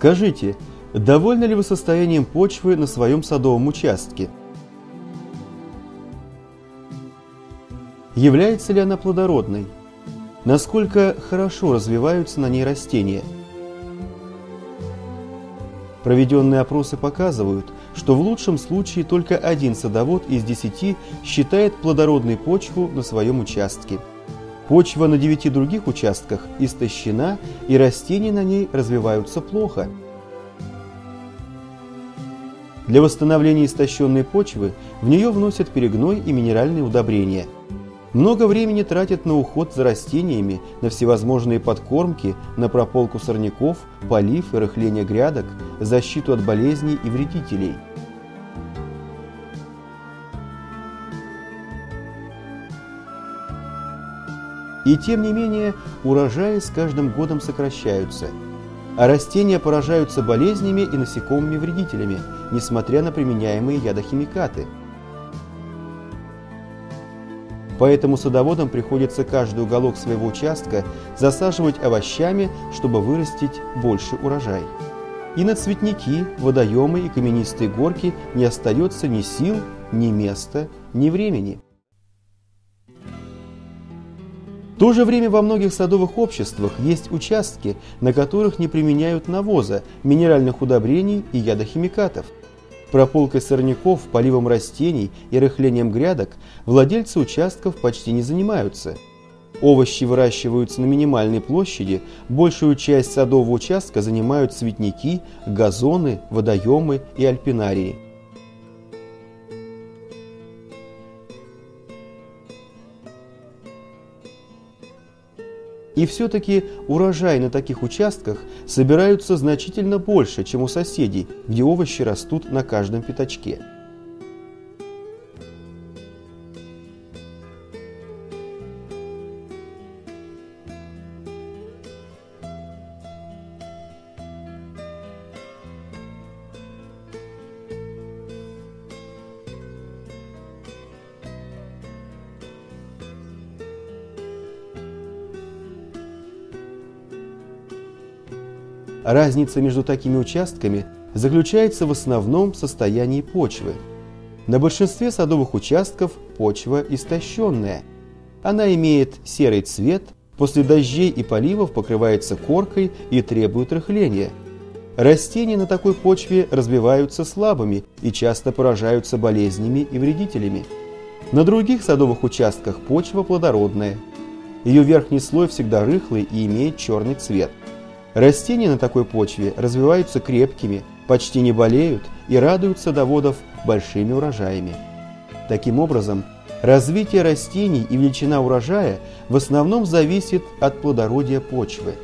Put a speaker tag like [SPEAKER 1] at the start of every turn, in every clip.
[SPEAKER 1] Скажите, довольны ли вы состоянием почвы на своем садовом участке? Является ли она плодородной? Насколько хорошо развиваются на ней растения? Проведенные опросы показывают, что в лучшем случае только 1 садовод из 10 считает плодородной почву на своем участке. Почва на 9 других участках истощена, и растения на ней развиваются плохо. Для восстановления истощенной почвы в нее вносят перегной и минеральные удобрения. Много времени тратят на уход за растениями, на всевозможные подкормки, на прополку сорняков, полив и рыхление грядок, защиту от болезней и вредителей. И тем не менее, урожаи с каждым годом сокращаются, а растения поражаются болезнями и насекомыми-вредителями, несмотря на применяемые ядохимикаты. Поэтому садоводам приходится каждый уголок своего участка засаживать овощами, чтобы вырастить больше урожай. И на цветники, водоемы и каменистые горки не остается ни сил, ни места, ни времени. В то же время во многих садовых обществах есть участки, на которых не применяют навоза, минеральных удобрений и ядохимикатов. Прополкой сорняков, поливом растений и рыхлением грядок владельцы участков почти не занимаются. Овощи выращиваются на минимальной площади, большую часть садового участка занимают цветники, газоны, водоемы и альпинарии. И все-таки урожай на таких участках собираются значительно больше, чем у соседей, где овощи растут на каждом пятачке. Разница между такими участками заключается в основном в состоянии почвы. На большинстве садовых участков почва истощенная. Она имеет серый цвет, после дождей и поливов покрывается коркой и требует рыхления. Растения на такой почве развиваются слабыми и часто поражаются болезнями и вредителями. На других садовых участках почва плодородная. Ее верхний слой всегда рыхлый и имеет черный цвет. Растения на такой почве развиваются крепкими, почти не болеют и радуют садоводов большими урожаями. Таким образом, развитие растений и величина урожая в основном зависит от плодородия почвы.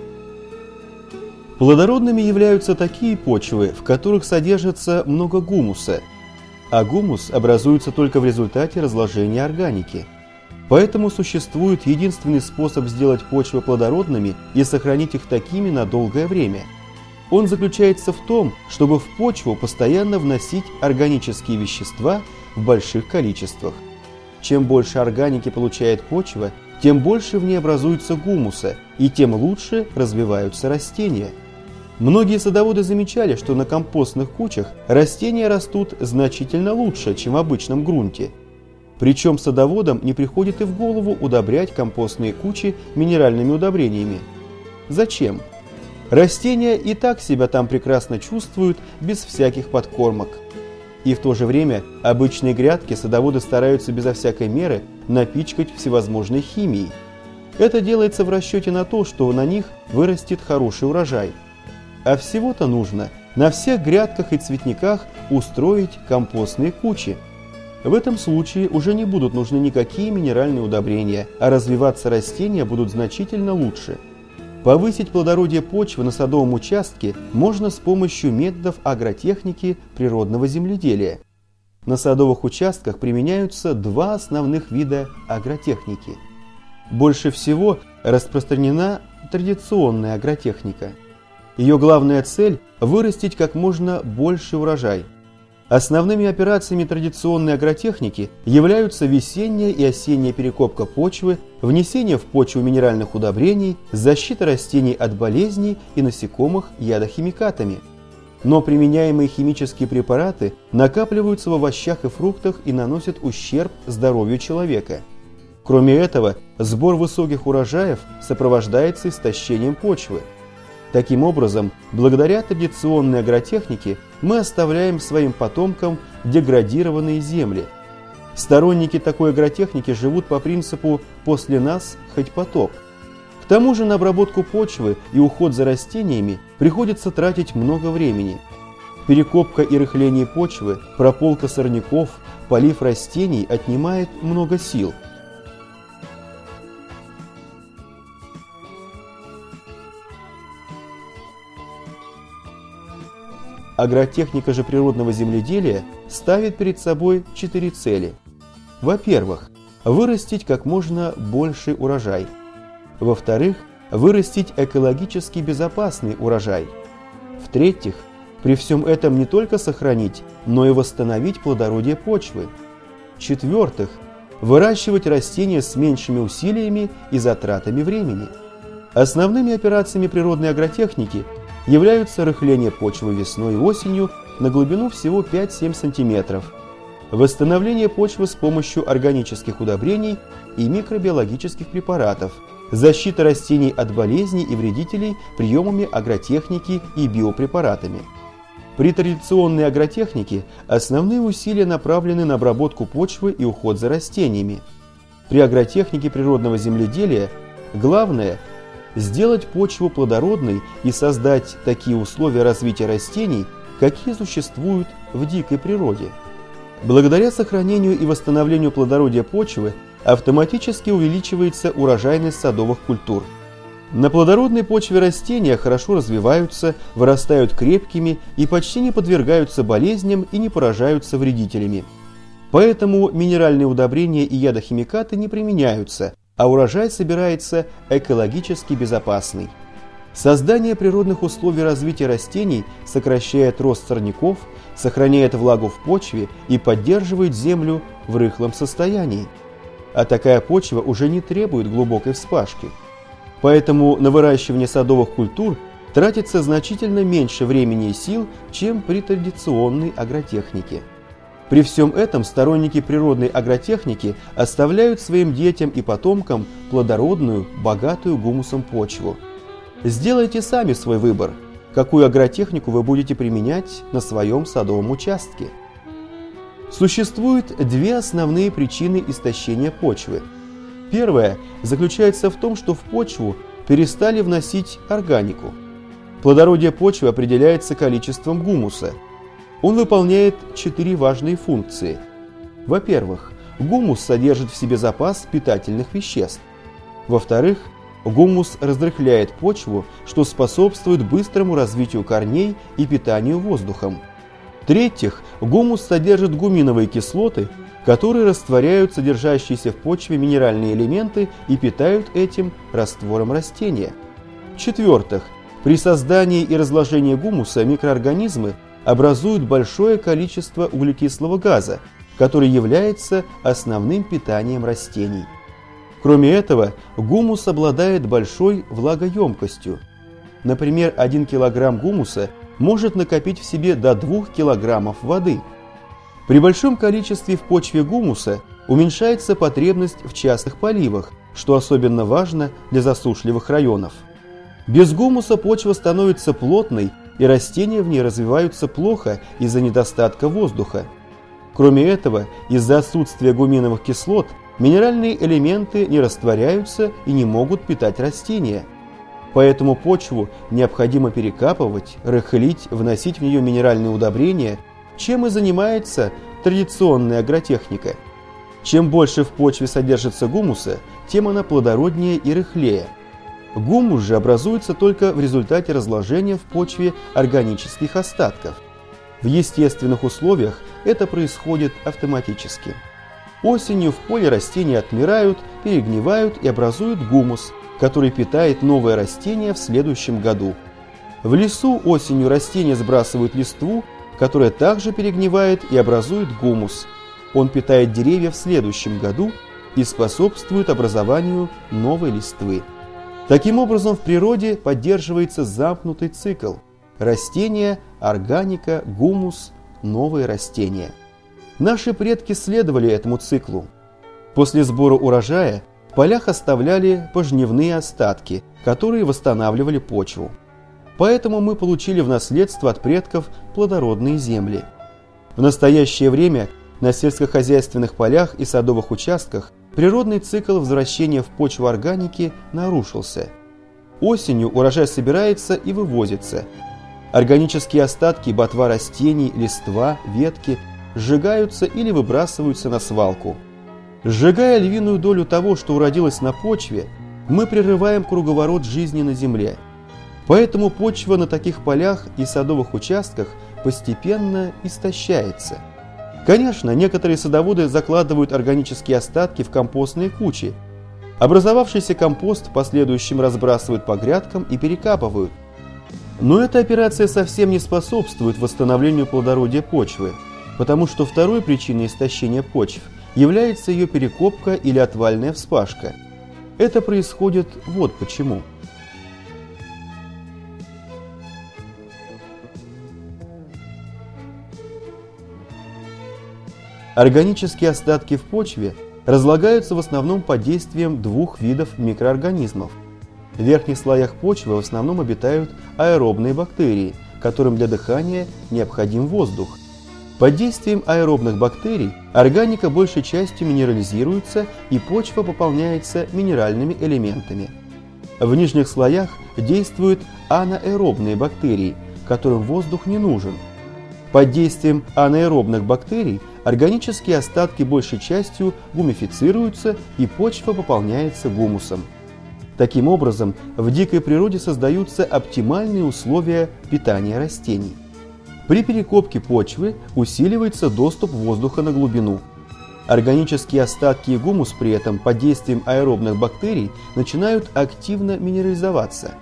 [SPEAKER 1] Плодородными являются такие почвы, в которых содержится много гумуса, а гумус образуется только в результате разложения органики. Поэтому существует единственный способ сделать почвы плодородными и сохранить их такими на долгое время. Он заключается в том, чтобы в почву постоянно вносить органические вещества в больших количествах. Чем больше органики получает почва, тем больше в ней образуется гумуса, и тем лучше развиваются растения. Многие садоводы замечали, что на компостных кучах растения растут значительно лучше, чем в обычном грунте. Причем садоводам не приходит и в голову удобрять компостные кучи минеральными удобрениями. Зачем? Растения и так себя там прекрасно чувствуют без всяких подкормок. И в то же время обычные грядки садоводы стараются безо всякой меры напичкать всевозможной химией. Это делается в расчете на то, что на них вырастет хороший урожай. А всего-то нужно на всех грядках и цветниках устроить компостные кучи. В этом случае уже не будут нужны никакие минеральные удобрения, а развиваться растения будут значительно лучше. Повысить плодородие почвы на садовом участке можно с помощью методов агротехники природного земледелия. На садовых участках применяются 2 основных вида агротехники. Больше всего распространена традиционная агротехника. Ее главная цель – вырастить как можно больше урожай. Основными операциями традиционной агротехники являются весенняя и осенняя перекопка почвы, внесение в почву минеральных удобрений, защита растений от болезней и насекомых ядохимикатами. Но применяемые химические препараты накапливаются в овощах и фруктах и наносят ущерб здоровью человека. Кроме этого, сбор высоких урожаев сопровождается истощением почвы. Таким образом, благодаря традиционной агротехнике мы оставляем своим потомкам деградированные земли. Сторонники такой агротехники живут по принципу «после нас хоть потоп». К тому же на обработку почвы и уход за растениями приходится тратить много времени. Перекопка и рыхление почвы, прополка сорняков, полив растений отнимает много сил. Агротехника же природного земледелия ставит перед собой 4 цели. Во-первых, вырастить как можно больший урожай. Во-вторых, вырастить экологически безопасный урожай. В-третьих, при всем этом не только сохранить, но и восстановить плодородие почвы. В-четвертых, выращивать растения с меньшими усилиями и затратами времени. Основными операциями природной агротехники являются рыхление почвы весной и осенью на глубину всего 5-7 см, восстановление почвы с помощью органических удобрений и микробиологических препаратов, защита растений от болезней и вредителей приемами агротехники и биопрепаратами. При традиционной агротехнике основные усилия направлены на обработку почвы и уход за растениями. При агротехнике природного земледелия главное – сделать почву плодородной и создать такие условия развития растений, какие существуют в дикой природе. Благодаря сохранению и восстановлению плодородия почвы автоматически увеличивается урожайность садовых культур. На плодородной почве растения хорошо развиваются, вырастают крепкими и почти не подвергаются болезням и не поражаются вредителями. Поэтому минеральные удобрения и ядохимикаты не применяются, а урожай собирается экологически безопасный. Создание природных условий развития растений сокращает рост сорняков, сохраняет влагу в почве и поддерживает землю в рыхлом состоянии. А такая почва уже не требует глубокой вспашки. Поэтому на выращивание садовых культур тратится значительно меньше времени и сил, чем при традиционной агротехнике. При всем этом сторонники природной агротехники оставляют своим детям и потомкам плодородную, богатую гумусом почву. Сделайте сами свой выбор, какую агротехнику вы будете применять на своем садовом участке. Существует 2 основные причины истощения почвы. Первая заключается в том, что в почву перестали вносить органику. Плодородие почвы определяется количеством гумуса. Он выполняет 4 важные функции. Во-первых, гумус содержит в себе запас питательных веществ. Во-вторых, гумус разрыхляет почву, что способствует быстрому развитию корней и питанию воздухом. В-третьих, гумус содержит гуминовые кислоты, которые растворяют содержащиеся в почве минеральные элементы и питают этим раствором растения. В-четвертых, при создании и разложении гумуса микроорганизмы образуют большое количество углекислого газа, который является основным питанием растений. Кроме этого, гумус обладает большой влагоемкостью. Например, 1 кг гумуса может накопить в себе до 2 кг воды. При большом количестве в почве гумуса уменьшается потребность в частых поливах, что особенно важно для засушливых районов. Без гумуса почва становится плотной, и растения в ней развиваются плохо из-за недостатка воздуха. Кроме этого, из-за отсутствия гуминовых кислот минеральные элементы не растворяются и не могут питать растения. Поэтому почву необходимо перекапывать, рыхлить, вносить в нее минеральные удобрения, чем и занимается традиционная агротехника. Чем больше в почве содержится гумуса, тем она плодороднее и рыхлее. Гумус же образуется только в результате разложения в почве органических остатков. В естественных условиях это происходит автоматически. Осенью в поле растения отмирают, перегнивают и образуют гумус, который питает новое растение в следующем году. В лесу осенью растения сбрасывают листву, которая также перегнивает и образует гумус. Он питает деревья в следующем году и способствует образованию новой листвы. Таким образом, в природе поддерживается замкнутый цикл: растения, органика, гумус, новые растения. Наши предки следовали этому циклу. После сбора урожая в полях оставляли пожнивные остатки, которые восстанавливали почву. Поэтому мы получили в наследство от предков плодородные земли. В настоящее время на сельскохозяйственных полях и садовых участках природный цикл возвращения в почву органики нарушился. Осенью урожай собирается и вывозится. Органические остатки, ботва растений, листва, ветки сжигаются или выбрасываются на свалку. Сжигая львиную долю того, что уродилось на почве, мы прерываем круговорот жизни на земле. Поэтому почва на таких полях и садовых участках постепенно истощается. Конечно, некоторые садоводы закладывают органические остатки в компостные кучи. Образовавшийся компост в последующем разбрасывают по грядкам и перекапывают. Но эта операция совсем не способствует восстановлению плодородия почвы, потому что второй причиной истощения почв является ее перекопка или отвальная вспашка. Это происходит вот почему. Органические остатки в почве разлагаются в основном под действием двух видов микроорганизмов. В верхних слоях почвы в основном обитают аэробные бактерии, которым для дыхания необходим воздух. Под действием аэробных бактерий органика большей частью минерализируется и почва пополняется минеральными элементами. В нижних слоях действуют анаэробные бактерии, которым воздух не нужен. Под действием анаэробных бактерий органические остатки большей частью гумифицируются и почва пополняется гумусом. Таким образом, в дикой природе создаются оптимальные условия питания растений. При перекопке почвы усиливается доступ воздуха на глубину. Органические остатки и гумус при этом под действием аэробных бактерий начинают активно минерализоваться.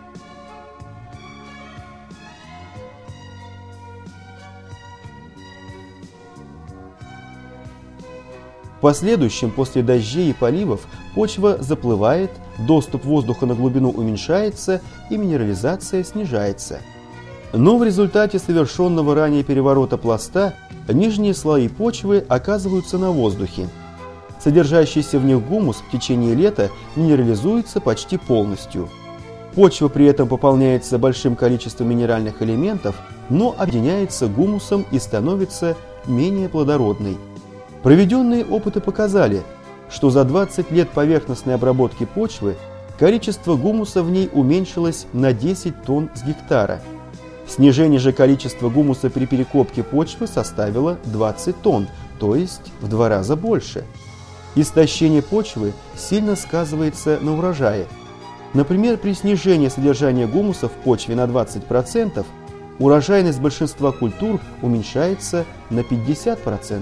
[SPEAKER 1] В последующем, после дождей и поливов, почва заплывает, доступ воздуха на глубину уменьшается и минерализация снижается. Но в результате совершенного ранее переворота пласта нижние слои почвы оказываются на воздухе. Содержащийся в них гумус в течение лета минерализуется почти полностью. Почва при этом пополняется большим количеством минеральных элементов, но объединяется гумусом и становится менее плодородной. Проведенные опыты показали, что за 20 лет поверхностной обработки почвы количество гумуса в ней уменьшилось на 10 тонн с гектара. Снижение же количества гумуса при перекопке почвы составило 20 тонн, то есть в 2 раза больше. Истощение почвы сильно сказывается на урожае. Например, при снижении содержания гумуса в почве на 20%, урожайность большинства культур уменьшается на 50%.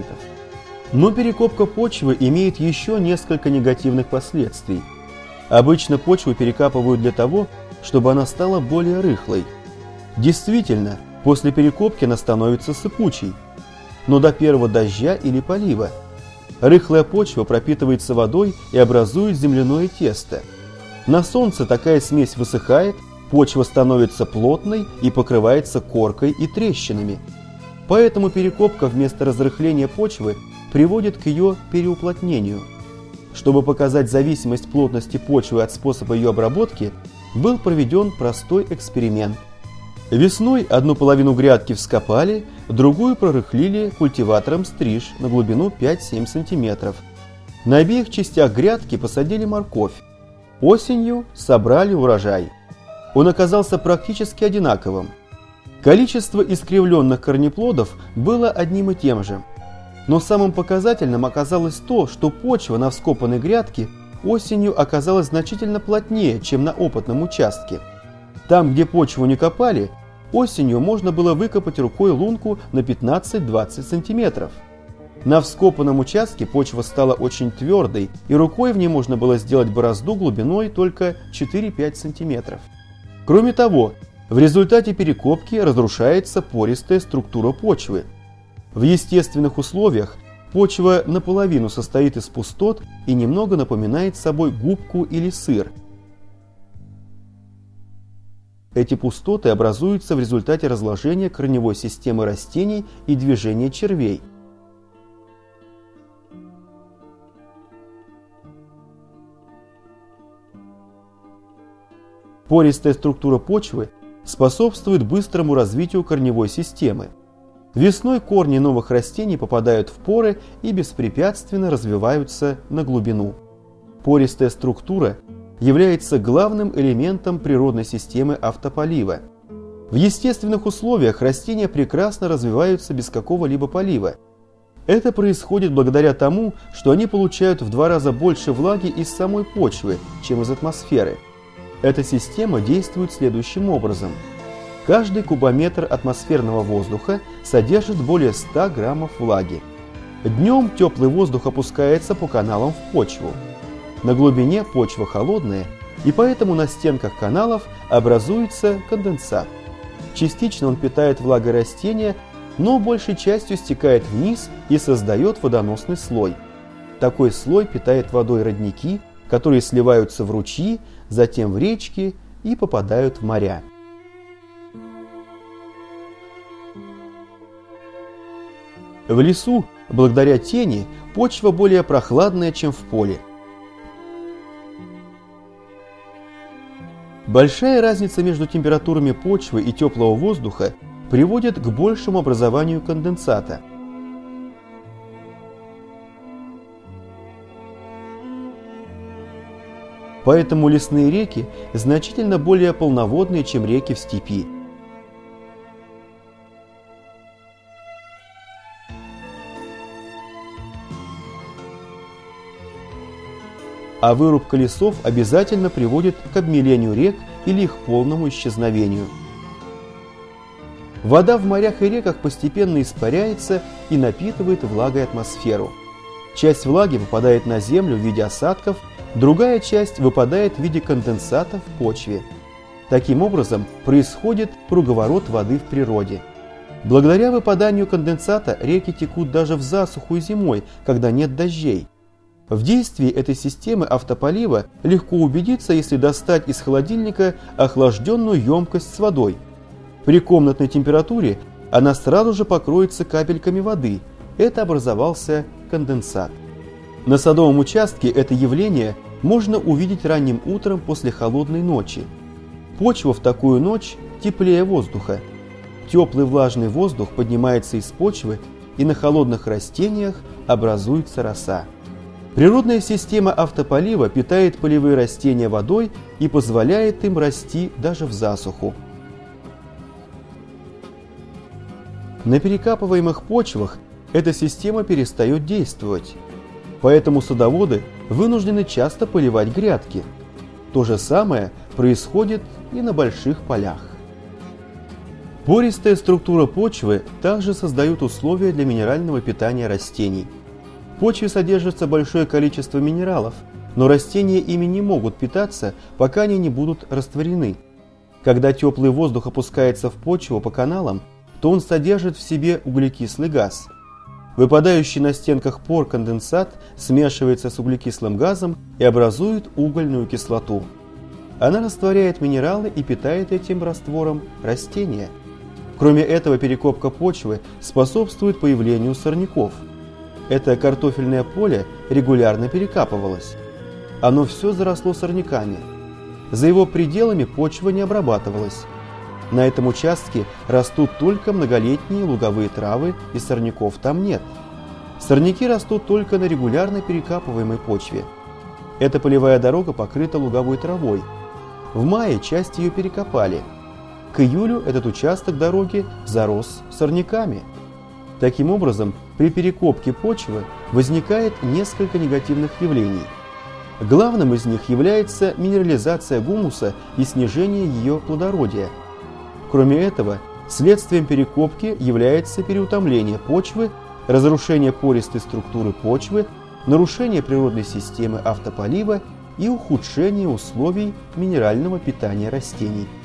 [SPEAKER 1] Но перекопка почвы имеет еще несколько негативных последствий. Обычно почву перекапывают для того, чтобы она стала более рыхлой. Действительно, после перекопки она становится сыпучей, но до первого дождя или полива. Рыхлая почва пропитывается водой и образует земляное тесто. На солнце такая смесь высыхает, почва становится плотной и покрывается коркой и трещинами. Поэтому перекопка вместо разрыхления почвы приводит к ее переуплотнению. Чтобы показать зависимость плотности почвы от способа ее обработки, был проведен простой эксперимент. Весной одну половину грядки вскопали, другую прорыхлили культиватором стриж на глубину 5-7 см. На обеих частях грядки посадили морковь. Осенью собрали урожай. Он оказался практически одинаковым. Количество искривленных корнеплодов было одним и тем же. Но самым показательным оказалось то, что почва на вскопанной грядке осенью оказалась значительно плотнее, чем на опытном участке. Там, где почву не копали, осенью можно было выкопать рукой лунку на 15-20 см. На вскопанном участке почва стала очень твердой, и рукой в ней можно было сделать борозду глубиной только 4-5 см. Кроме того, В результате перекопки разрушается пористая структура почвы. В естественных условиях почва наполовину состоит из пустот и немного напоминает собой губку или сыр. Эти пустоты образуются в результате разложения корневой системы растений и движения червей. Пористая структура почвы способствует быстрому развитию корневой системы. Весной корни новых растений попадают в поры и беспрепятственно развиваются на глубину. Пористая структура является главным элементом природной системы автополива. В естественных условиях растения прекрасно развиваются без какого-либо полива. Это происходит благодаря тому, что они получают в 2 раза больше влаги из самой почвы, чем из атмосферы. Эта система действует следующим образом. Каждый кубометр атмосферного воздуха содержит более 100 граммов влаги. Днем теплый воздух опускается по каналам в почву. На глубине почва холодная, и поэтому на стенках каналов образуется конденсат. Частично он питает влагой растения, но большей частью стекает вниз и создает водоносный слой. Такой слой питает водой родники, которые сливаются в ручьи, затем в речки и попадают в моря. В лесу, благодаря тени, почва более прохладная, чем в поле. Большая разница между температурами почвы и теплого воздуха приводит к большему образованию конденсата. Поэтому лесные реки значительно более полноводные, чем реки в степи. А вырубка лесов обязательно приводит к обмелению рек или их полному исчезновению. Вода в морях и реках постепенно испаряется и напитывает влагой атмосферу. Часть влаги попадает на землю в виде осадков, другая часть выпадает в виде конденсата в почве. Таким образом происходит круговорот воды в природе. Благодаря выпаданию конденсата реки текут даже в засуху и зимой, когда нет дождей. В действии этой системы автополива легко убедиться, если достать из холодильника охлажденную емкость с водой. При комнатной температуре она сразу же покроется капельками воды. Это образовался конденсат. На садовом участке это явление можно увидеть ранним утром после холодной ночи. Почва в такую ночь теплее воздуха. Теплый влажный воздух поднимается из почвы, и на холодных растениях образуется роса. Природная система автополива питает полевые растения водой и позволяет им расти даже в засуху. На перекапываемых почвах эта система перестает действовать, поэтому садоводы вынуждены часто поливать грядки. То же самое происходит и на больших полях. Пористая структура почвы также создает условия для минерального питания растений. В почве содержится большое количество минералов, но растения ими не могут питаться, пока они не будут растворены. Когда теплый воздух опускается в почву по каналам, то он содержит в себе углекислый газ. Выпадающий на стенках пор конденсат смешивается с углекислым газом и образует угольную кислоту. Она растворяет минералы и питает этим раствором растения. Кроме этого, перекопка почвы способствует появлению сорняков. Это картофельное поле регулярно перекапывалось. Оно все заросло сорняками. За его пределами почва не обрабатывалась. На этом участке растут только многолетние луговые травы, и сорняков там нет. Сорняки растут только на регулярно перекапываемой почве. Эта полевая дорога покрыта луговой травой. В мае часть ее перекопали. К июлю этот участок дороги зарос сорняками. Таким образом, при перекопке почвы возникает несколько негативных явлений. Главным из них является минерализация гумуса и снижение ее плодородия. Кроме этого, следствием перекопки является переутомление почвы, разрушение пористой структуры почвы, нарушение природной системы автополива и ухудшение условий минерального питания растений.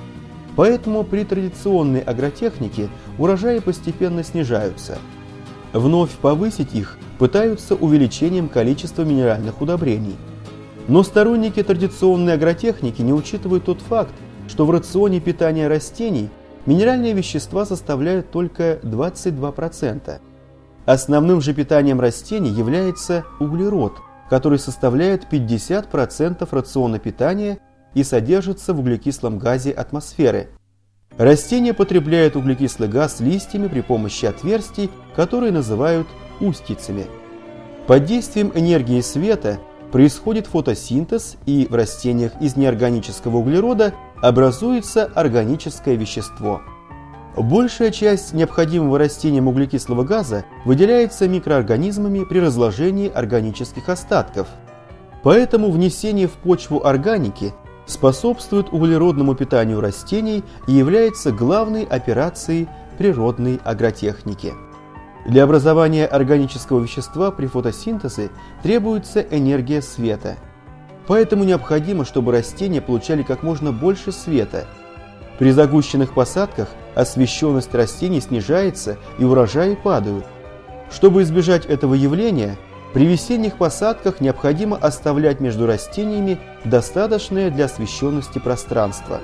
[SPEAKER 1] Поэтому при традиционной агротехнике урожаи постепенно снижаются. Вновь повысить их пытаются увеличением количества минеральных удобрений. Но сторонники традиционной агротехники не учитывают тот факт, что в рационе питания растений минеральные вещества составляют только 22%. Основным же питанием растений является углерод, который составляет 50% рациона питания и содержится в углекислом газе атмосферы. Растения потребляют углекислый газ листьями при помощи отверстий, которые называют устьицами. Под действием энергии света происходит фотосинтез, и в растениях из неорганического углерода образуется органическое вещество. Большая часть необходимого растениям углекислого газа выделяется микроорганизмами при разложении органических остатков. Поэтому внесение в почву органики способствует углеродному питанию растений и является главной операцией природной агротехники. Для образования органического вещества при фотосинтезе требуется энергия света. Поэтому необходимо, чтобы растения получали как можно больше света. При загущенных посадках освещенность растений снижается и урожаи падают. Чтобы избежать этого явления, при весенних посадках необходимо оставлять между растениями достаточное для освещенности пространство.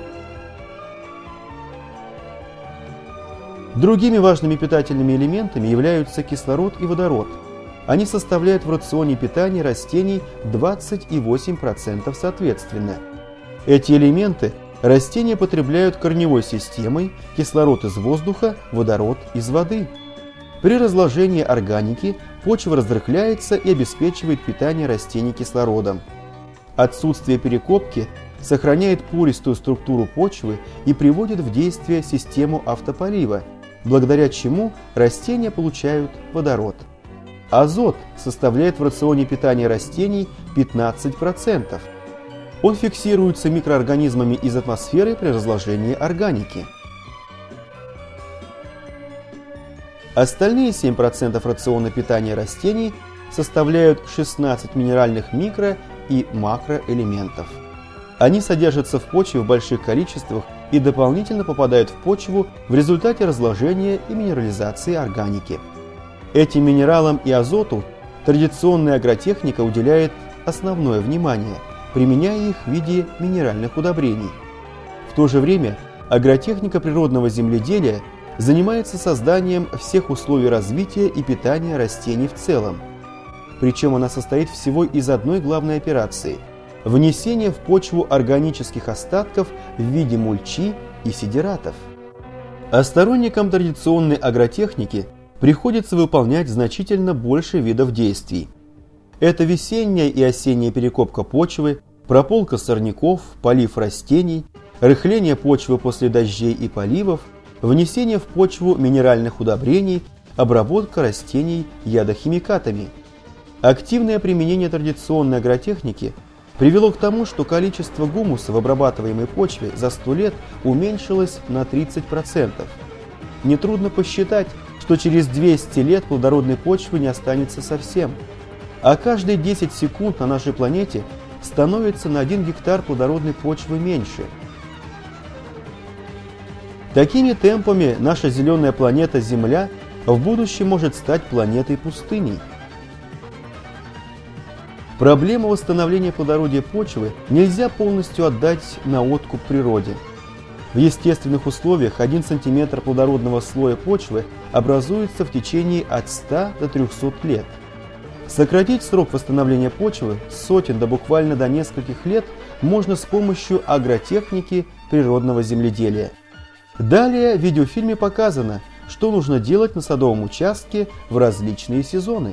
[SPEAKER 1] Другими важными питательными элементами являются кислород и водород. Они составляют в рационе питания растений 28% соответственно. Эти элементы растения потребляют корневой системой, кислород из воздуха, водород из воды. При разложении органики почва разрыхляется и обеспечивает питание растений кислородом. Отсутствие перекопки сохраняет пористую структуру почвы и приводит в действие систему автополива, благодаря чему растения получают водород. Азот составляет в рационе питания растений 15%. Он фиксируется микроорганизмами из атмосферы при разложении органики. Остальные 7% рациона питания растений составляют 16 минеральных микро- и макроэлементов. Они содержатся в почве в больших количествах и дополнительно попадают в почву в результате разложения и минерализации органики. Этим минералам и азоту традиционная агротехника уделяет основное внимание, применяя их в виде минеральных удобрений. В то же время агротехника природного земледелия занимается созданием всех условий развития и питания растений в целом. Причем она состоит всего из одной главной операции – внесения в почву органических остатков в виде мульчи и сидератов. А сторонникам традиционной агротехники приходится выполнять значительно больше видов действий. Это весенняя и осенняя перекопка почвы, прополка сорняков, полив растений, рыхление почвы после дождей и поливов, внесение в почву минеральных удобрений, обработка растений ядохимикатами. Активное применение традиционной агротехники привело к тому, что количество гумуса в обрабатываемой почве за 100 лет уменьшилось на 30%. Нетрудно посчитать, что через 200 лет плодородной почвы не останется совсем. А каждые 10 секунд на нашей планете становится на 1 гектар плодородной почвы меньше. Такими темпами наша зеленая планета Земля в будущем может стать планетой-пустыней. Проблему восстановления плодородия почвы нельзя полностью отдать на откуп природе. В естественных условиях 1 см плодородного слоя почвы образуется в течение от 100 до 300 лет. Сократить срок восстановления почвы с сотен до буквально до нескольких лет можно с помощью агротехники природного земледелия. Далее в видеофильме показано, что нужно делать на садовом участке в различные сезоны.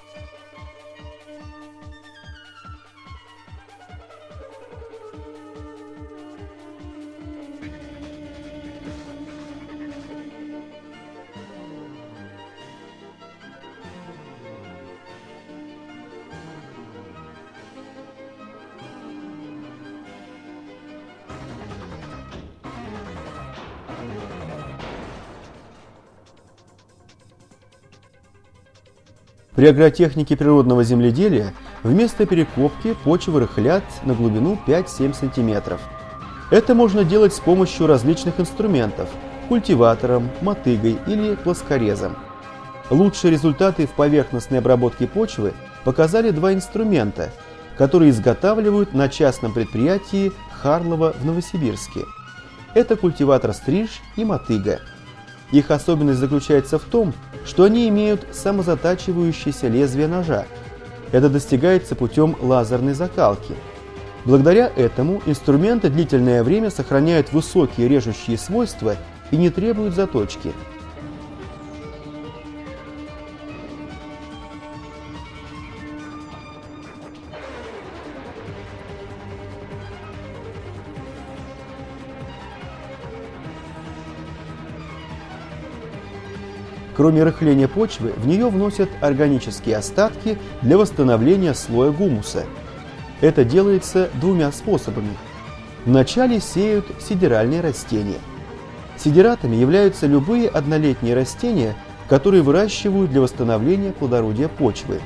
[SPEAKER 1] При агротехнике природного земледелия вместо перекопки почвы рыхлят на глубину 5-7 см. Это можно делать с помощью различных инструментов – культиватором, мотыгой или плоскорезом. Лучшие результаты в поверхностной обработке почвы показали два инструмента, которые изготавливают на частном предприятии Харлова в Новосибирске. Это культиватор стриж и мотыга. Их особенность заключается в том, что они имеют самозатачивающееся лезвие ножа. Это достигается путем лазерной закалки. Благодаря этому инструменты длительное время сохраняют высокие режущие свойства и не требуют заточки. Кроме рыхления почвы, в нее вносят органические остатки для восстановления слоя гумуса. Это делается двумя способами. Вначале сеют сидеральные растения. Сидератами являются любые однолетние растения, которые выращивают для восстановления плодородия почвы.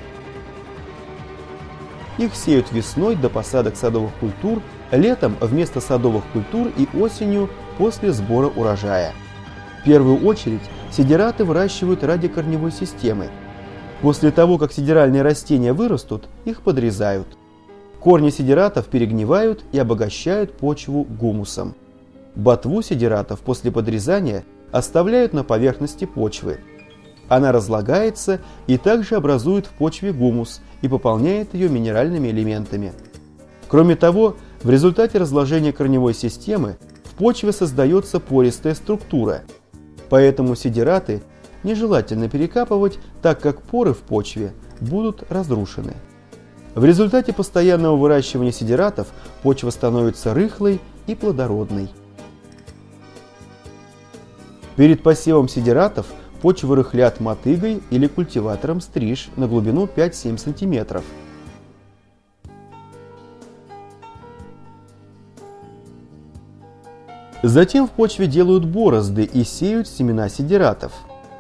[SPEAKER 1] Их сеют весной до посадок садовых культур, летом вместо садовых культур и осенью после сбора урожая. В первую очередь сидераты выращивают ради корневой системы. После того, как сидеральные растения вырастут, их подрезают. Корни сидератов перегнивают и обогащают почву гумусом. Ботву сидератов после подрезания оставляют на поверхности почвы. Она разлагается и также образует в почве гумус и пополняет ее минеральными элементами. Кроме того, в результате разложения корневой системы в почве создается пористая структура. Поэтому сидераты нежелательно перекапывать, так как поры в почве будут разрушены. В результате постоянного выращивания сидератов почва становится рыхлой и плодородной. Перед посевом сидератов почву рыхлят мотыгой или культиватором стриж на глубину 5-7 см. Затем в почве делают борозды и сеют семена сидератов.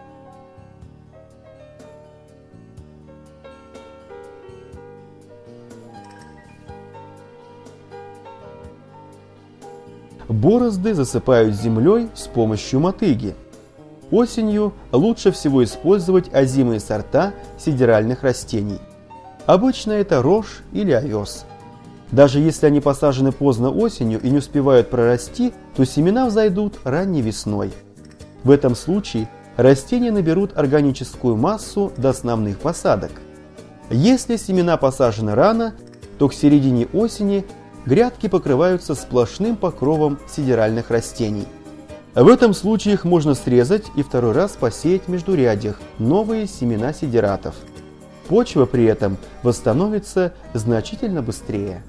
[SPEAKER 1] Борозды засыпают землей с помощью мотыги. Осенью лучше всего использовать озимые сорта сидеральных растений. Обычно это рожь или овес. Даже если они посажены поздно осенью и не успевают прорасти, то семена взойдут ранней весной. В этом случае растения наберут органическую массу до основных посадок. Если семена посажены рано, то к середине осени грядки покрываются сплошным покровом сидеральных растений. В этом случае их можно срезать и второй раз посеять в междурядьях новые семена сидератов. Почва при этом восстановится значительно быстрее.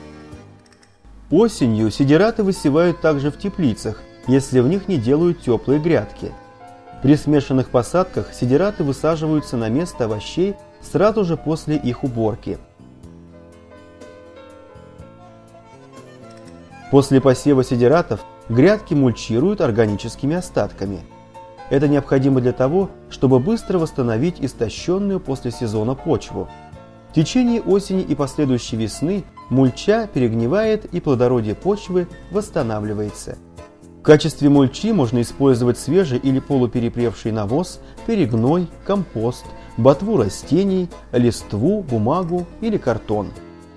[SPEAKER 1] Осенью сидераты высевают также в теплицах, если в них не делают теплые грядки. При смешанных посадках сидераты высаживаются на место овощей сразу же после их уборки. После посева сидератов грядки мульчируют органическими остатками. Это необходимо для того, чтобы быстро восстановить истощенную после сезона почву. В течение осени и последующей весны мульча перегнивает и плодородие почвы восстанавливается. В качестве мульчи можно использовать свежий или полуперепревший навоз, перегной, компост, ботву растений, листву, бумагу или картон.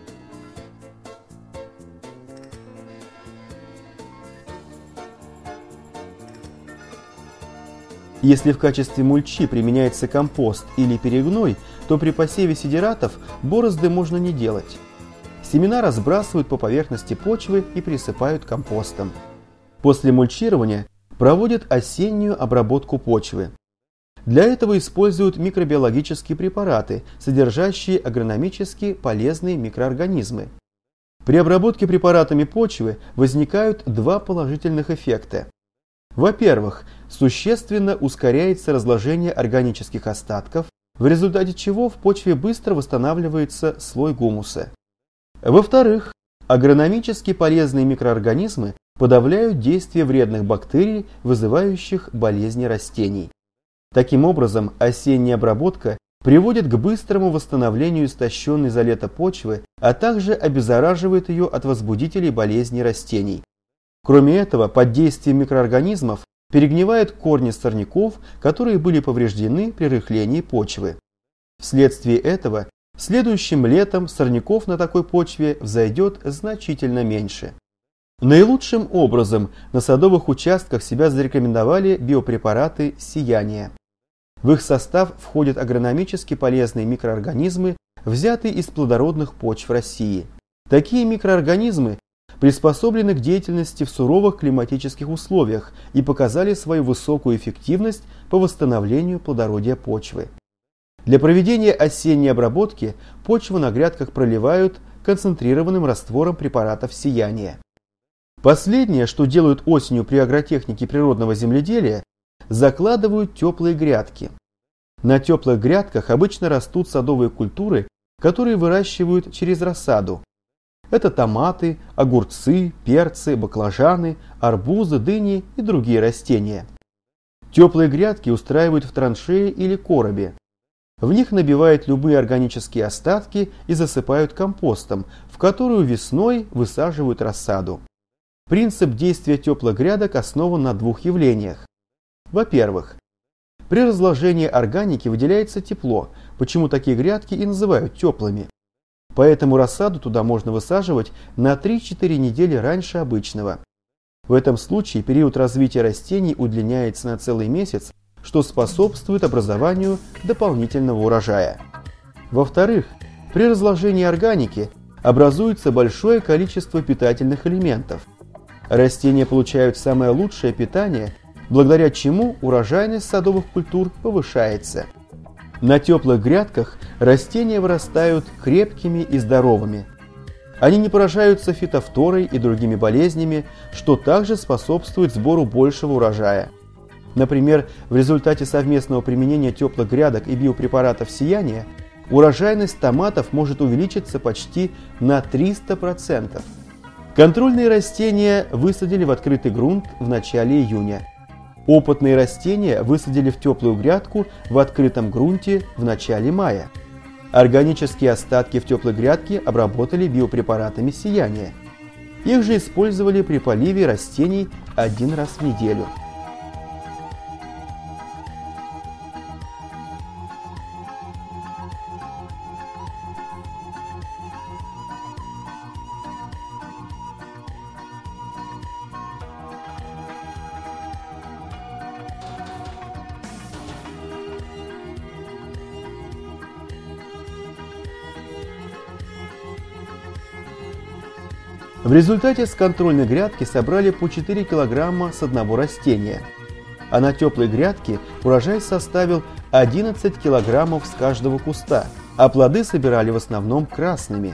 [SPEAKER 1] Если в качестве мульчи применяется компост или перегной, то при посеве сидератов борозды можно не делать. Семена разбрасывают по поверхности почвы и присыпают компостом. После мульчирования проводят осеннюю обработку почвы. Для этого используют микробиологические препараты, содержащие агрономически полезные микроорганизмы. При обработке препаратами почвы возникают два положительных эффекта. Во-первых, существенно ускоряется разложение органических остатков, в результате чего в почве быстро восстанавливается слой гумуса. Во-вторых, агрономически полезные микроорганизмы подавляют действие вредных бактерий, вызывающих болезни растений. Таким образом, осенняя обработка приводит к быстрому восстановлению истощенной за лето почвы, а также обеззараживает ее от возбудителей болезней растений. Кроме этого, под действием микроорганизмов перегнивают корни сорняков, которые были повреждены при рыхлении почвы. Вследствие этого, следующим летом сорняков на такой почве взойдет значительно меньше. Наилучшим образом на садовых участках себя зарекомендовали биопрепараты сияния. В их состав входят агрономически полезные микроорганизмы, взятые из плодородных почв России. Такие микроорганизмы приспособлены к деятельности в суровых климатических условиях и показали свою высокую эффективность по восстановлению плодородия почвы. Для проведения осенней обработки почву на грядках проливают концентрированным раствором препаратов сияния. Последнее, что делают осенью при агротехнике природного земледелия, закладывают теплые грядки. На теплых грядках обычно растут садовые культуры, которые выращивают через рассаду. Это томаты, огурцы, перцы, баклажаны, арбузы, дыни и другие растения. Теплые грядки устраивают в траншее или коробе. В них набивают любые органические остатки и засыпают компостом, в которую весной высаживают рассаду. Принцип действия теплых грядок основан на двух явлениях. Во-первых, при разложении органики выделяется тепло, почему такие грядки и называют теплыми. Поэтому рассаду туда можно высаживать на 3-4 недели раньше обычного. В этом случае период развития растений удлиняется на целый месяц, что способствует образованию дополнительного урожая. Во-вторых, при разложении органики образуется большое количество питательных элементов. Растения получают самое лучшее питание, благодаря чему урожайность садовых культур повышается. На теплых грядках растения вырастают крепкими и здоровыми. Они не поражаются фитофторой и другими болезнями, что также способствует сбору большего урожая. Например, в результате совместного применения теплых грядок и биопрепаратов сияния урожайность томатов может увеличиться почти на 300%. Контрольные растения высадили в открытый грунт в начале июня. Опытные растения высадили в теплую грядку в открытом грунте в начале мая. Органические остатки в теплой грядке обработали биопрепаратами сияния. Их же использовали при поливе растений один раз в неделю. В результате с контрольной грядки собрали по 4 кг с одного растения, а на теплой грядке урожай составил 11 кг с каждого куста, а плоды собирали в основном красными.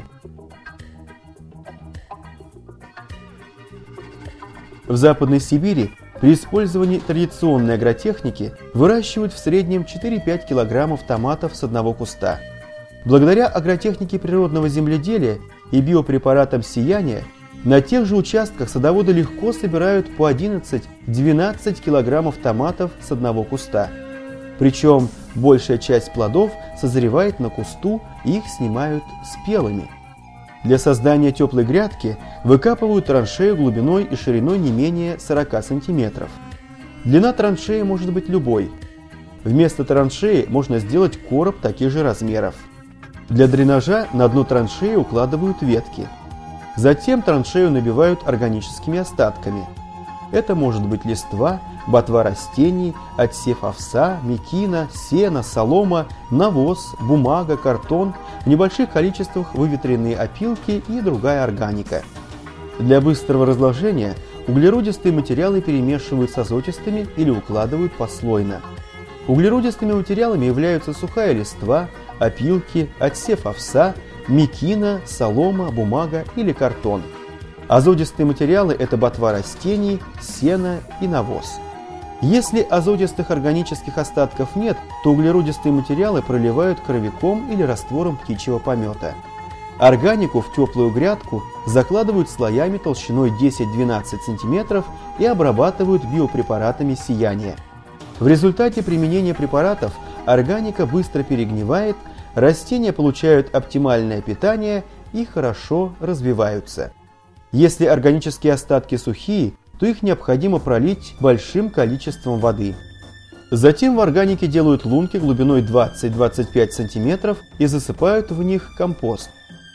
[SPEAKER 1] В Западной Сибири при использовании традиционной агротехники выращивают в среднем 4-5 кг томатов с одного куста. Благодаря агротехнике природного земледелия и биопрепаратам сияния на тех же участках садоводы легко собирают по 11-12 кг томатов с одного куста. Причем большая часть плодов созревает на кусту и их снимают спелыми. Для создания теплой грядки выкапывают траншею глубиной и шириной не менее 40 см. Длина траншеи может быть любой. Вместо траншеи можно сделать короб таких же размеров. Для дренажа на дно траншеи укладывают ветки. Затем траншею набивают органическими остатками. Это может быть листва, ботва растений, отсев овса, мекина, сена, солома, навоз, бумага, картон, в небольших количествах выветренные опилки и другая органика. Для быстрого разложения углеродистые материалы перемешивают с азотистыми или укладывают послойно. Углеродистыми материалами являются сухая листва, опилки, отсев овса, мекина, солома, бумага или картон. Азотистые материалы – это ботва растений, сено и навоз. Если азотистых органических остатков нет, то углеродистые материалы проливают коровиком или раствором птичьего помета. Органику в теплую грядку закладывают слоями толщиной 10-12 см и обрабатывают биопрепаратами сияния. В результате применения препаратов органика быстро перегнивает, растения получают оптимальное питание и хорошо развиваются. Если органические остатки сухие, то их необходимо пролить большим количеством воды. Затем в органике делают лунки глубиной 20-25 см и засыпают в них компост.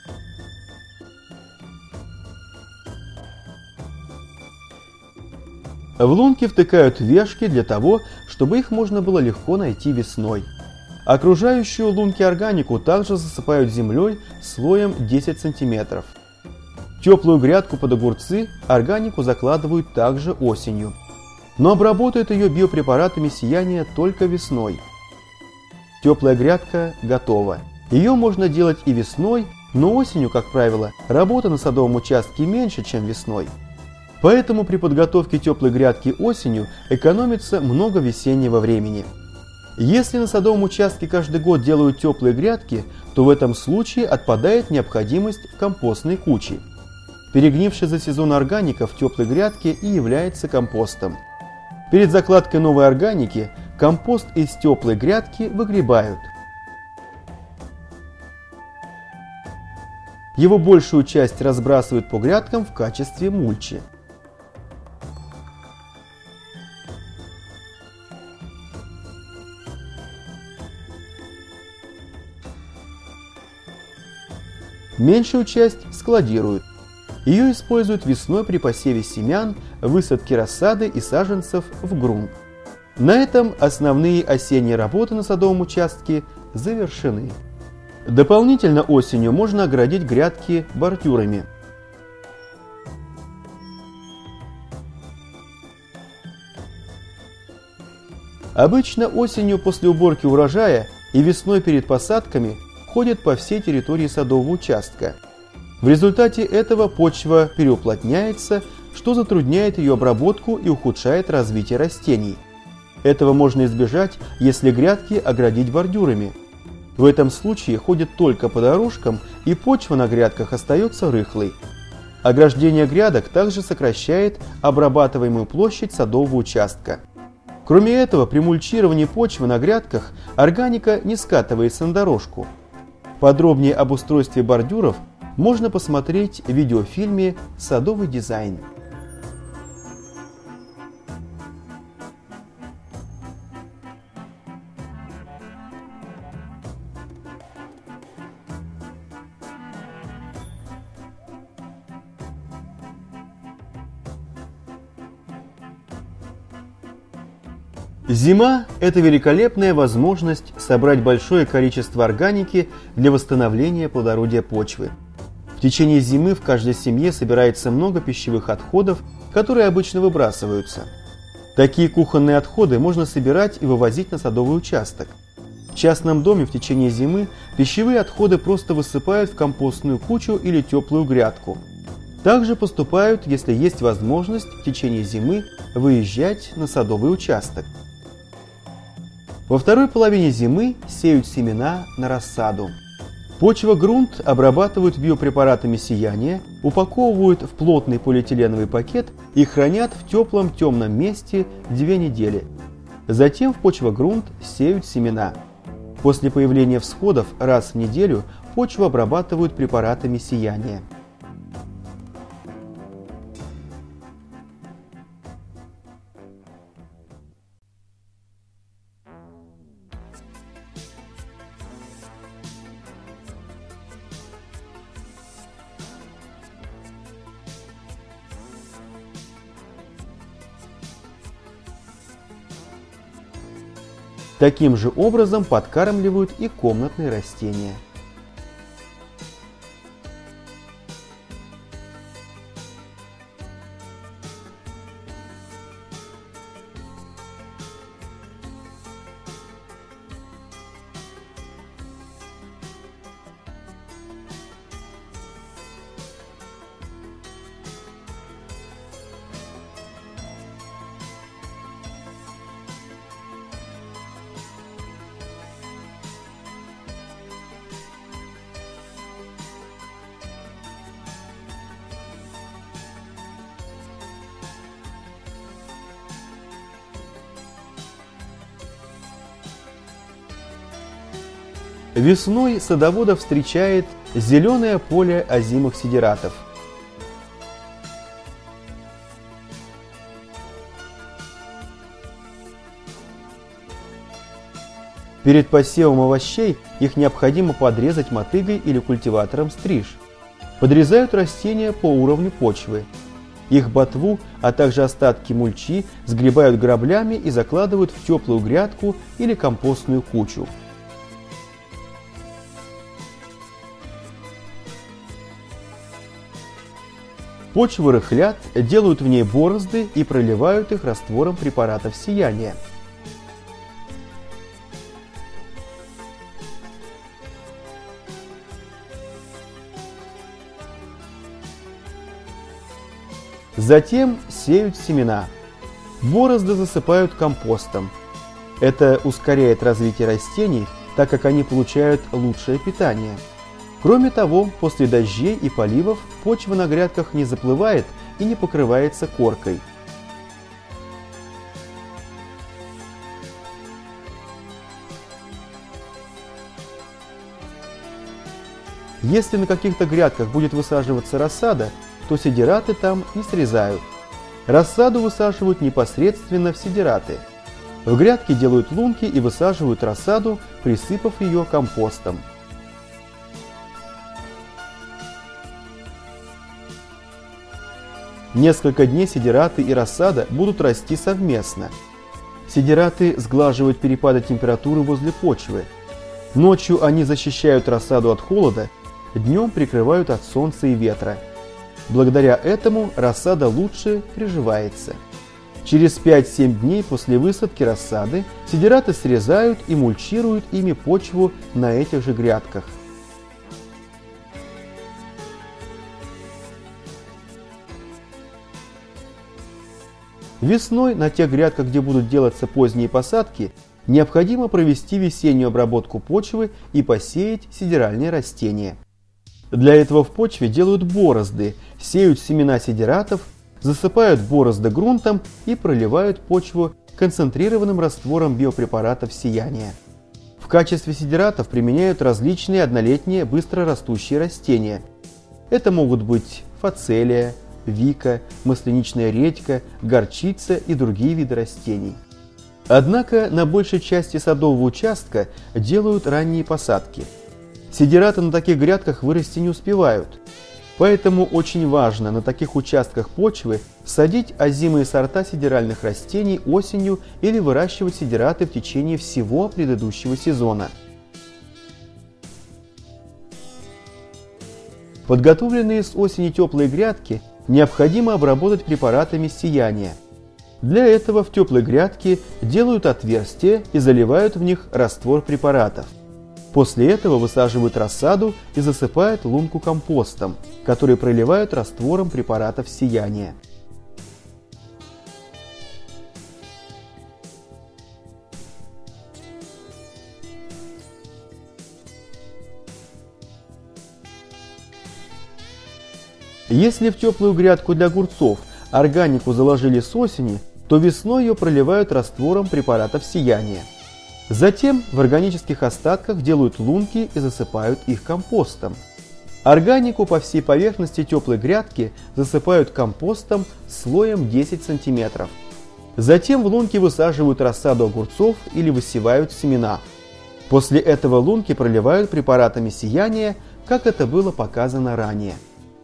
[SPEAKER 1] В лунки втыкают вешки для того, чтобы их можно было легко найти весной. Окружающую лунки органику также засыпают землей слоем 10 см. Теплую грядку под огурцы органику закладывают также осенью, но обработают ее биопрепаратами сияния только весной. Теплая грядка готова. Ее можно делать и весной, но осенью, как правило, работа на садовом участке меньше, чем весной. Поэтому при подготовке теплой грядки осенью экономится много весеннего времени. Если на садовом участке каждый год делают теплые грядки, то в этом случае отпадает необходимость в компостной куче. Перегнившая за сезон органика в теплой грядке и является компостом. Перед закладкой новой органики компост из теплой грядки выгребают. Его большую часть разбрасывают по грядкам в качестве мульчи. Меньшую часть складируют. Ее используют весной при посеве семян, высадке рассады и саженцев в грунт. На этом основные осенние работы на садовом участке завершены. Дополнительно осенью можно оградить грядки бордюрами. Обычно осенью после уборки урожая и весной перед посадками ходят по всей территории садового участка. В результате этого почва переуплотняется, что затрудняет ее обработку и ухудшает развитие растений. Этого можно избежать, если грядки оградить бордюрами. В этом случае ходят только по дорожкам, и почва на грядках остается рыхлой. Ограждение грядок также сокращает обрабатываемую площадь садового участка. Кроме этого, при мульчировании почвы на грядках органика не скатывается на дорожку. Подробнее об устройстве бордюров можно посмотреть в видеофильме «Садовый дизайн». Зима – это великолепная возможность собрать большое количество органики для восстановления плодородия почвы. В течение зимы в каждой семье собирается много пищевых отходов, которые обычно выбрасываются. Такие кухонные отходы можно собирать и вывозить на садовый участок. В частном доме в течение зимы пищевые отходы просто высыпают в компостную кучу или теплую грядку. Также поступают, если есть возможность в течение зимы выезжать на садовый участок. Во второй половине зимы сеют семена на рассаду. Почва-грунт обрабатывают биопрепаратами сияния, упаковывают в плотный полиэтиленовый пакет и хранят в теплом темном месте 2 недели. Затем в почва-грунт сеют семена. После появления всходов раз в неделю почву обрабатывают препаратами сияния. Таким же образом подкармливают и комнатные растения. Весной садоводов встречает зеленое поле озимых сидератов. Перед посевом овощей их необходимо подрезать мотыгой или культиватором стриж. Подрезают растения по уровню почвы. Их ботву, а также остатки мульчи сгребают граблями и закладывают в теплую грядку или компостную кучу. Почву рыхлят, делают в ней борозды и проливают их раствором препаратов сияния. Затем сеют семена. Борозды засыпают компостом. Это ускоряет развитие растений, так как они получают лучшее питание. Кроме того, после дождей и поливов почва на грядках не заплывает и не покрывается коркой. Если на каких-то грядках будет высаживаться рассада, то сидираты там не срезают. Рассаду высаживают непосредственно в сидираты. В грядке делают лунки и высаживают рассаду, присыпав ее компостом. Несколько дней сидираты и рассада будут расти совместно. Сидираты сглаживают перепады температуры возле почвы. Ночью они защищают рассаду от холода, днем прикрывают от солнца и ветра. Благодаря этому рассада лучше приживается. Через 5-7 дней после высадки рассады сидираты срезают и мульчируют ими почву на этих же грядках. Весной на тех грядках, где будут делаться поздние посадки, необходимо провести весеннюю обработку почвы и посеять сидиральные растения. Для этого в почве делают борозды, сеют семена сидиратов, засыпают борозды грунтом и проливают почву концентрированным раствором биопрепаратов сияния. В качестве сидиратов применяют различные однолетние быстрорастущие растения. Это могут быть фацелия, вика, масляничная редька, горчица и другие виды растений. Однако на большей части садового участка делают ранние посадки. Сидираты на таких грядках вырасти не успевают. Поэтому очень важно на таких участках почвы садить озимые сорта сидиральных растений осенью или выращивать сидираты в течение всего предыдущего сезона. Подготовленные с осени теплые грядки необходимо обработать препаратами сияния. Для этого в теплой грядке делают отверстия и заливают в них раствор препаратов. После этого высаживают рассаду и засыпают лунку компостом, который проливают раствором препаратов сияния. Если в теплую грядку для огурцов органику заложили с осени, то весной ее проливают раствором препаратов сияния. Затем в органических остатках делают лунки и засыпают их компостом. Органику по всей поверхности теплой грядки засыпают компостом слоем 10 см. Затем в лунки высаживают рассаду огурцов или высевают семена. После этого лунки проливают препаратами сияния, как это было показано ранее.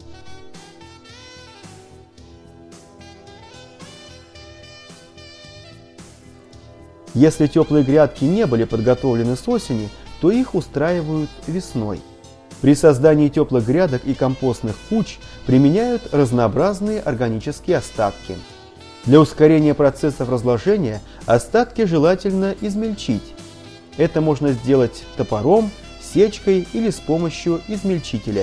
[SPEAKER 1] Если теплые грядки не были подготовлены с осени, то их устраивают весной. При создании теплых грядок и компостных куч применяют разнообразные органические остатки. Для ускорения процессов разложения остатки желательно измельчить. Это можно сделать топором, сечкой или с помощью измельчителя.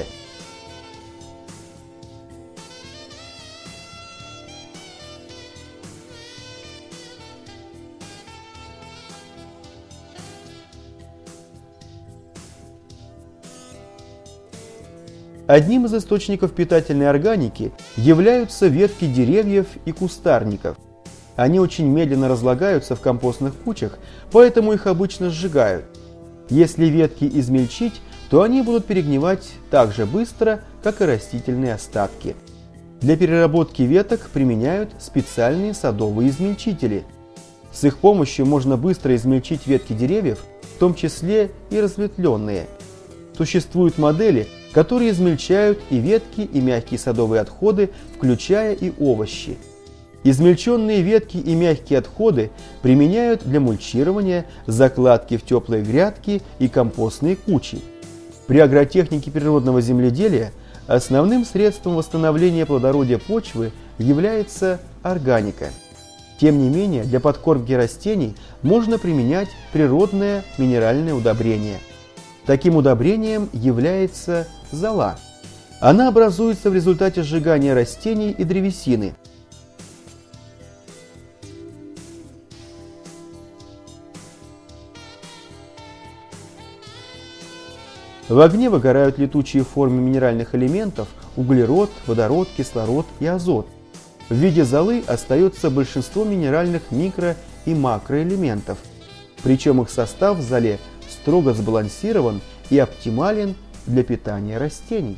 [SPEAKER 1] Одним из источников питательной органики являются ветки деревьев и кустарников. Они очень медленно разлагаются в компостных кучах, поэтому их обычно сжигают. Если ветки измельчить, то они будут перегнивать так же быстро, как и растительные остатки. Для переработки веток применяют специальные садовые измельчители. С их помощью можно быстро измельчить ветки деревьев в том числе и разветвленные. Существуют модели, которые измельчают и ветки, и мягкие садовые отходы, включая и овощи. Измельченные ветки и мягкие отходы применяют для мульчирования, закладки в теплые грядки и компостные кучи. При агротехнике природного земледелия основным средством восстановления плодородия почвы является органика. Тем не менее, для подкормки растений можно применять природное минеральное удобрение. Таким удобрением является зола. Она образуется в результате сжигания растений и древесины. В огне выгорают летучие формы минеральных элементов – углерод, водород, кислород и азот. В виде золы остается большинство минеральных микро- и макроэлементов, причем их состав в золе строго сбалансирован и оптимален для питания растений.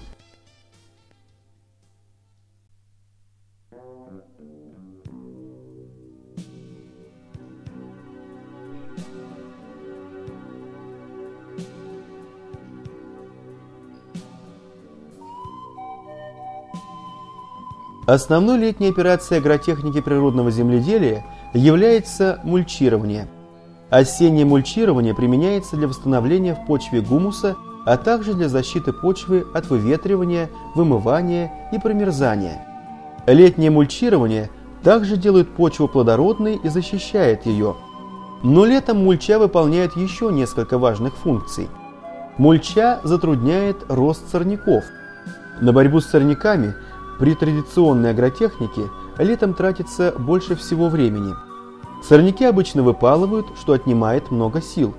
[SPEAKER 1] Основной летней операцией агротехники природного земледелия является мульчирование. Осеннее мульчирование применяется для восстановления в почве гумуса, а также для защиты почвы от выветривания, вымывания и промерзания. Летнее мульчирование также делает почву плодородной и защищает ее. Но летом мульча выполняет еще несколько важных функций. Мульча затрудняет рост сорняков. На борьбу с сорняками при традиционной агротехнике летом тратится больше всего времени. Сорняки обычно выпалывают, что отнимает много сил.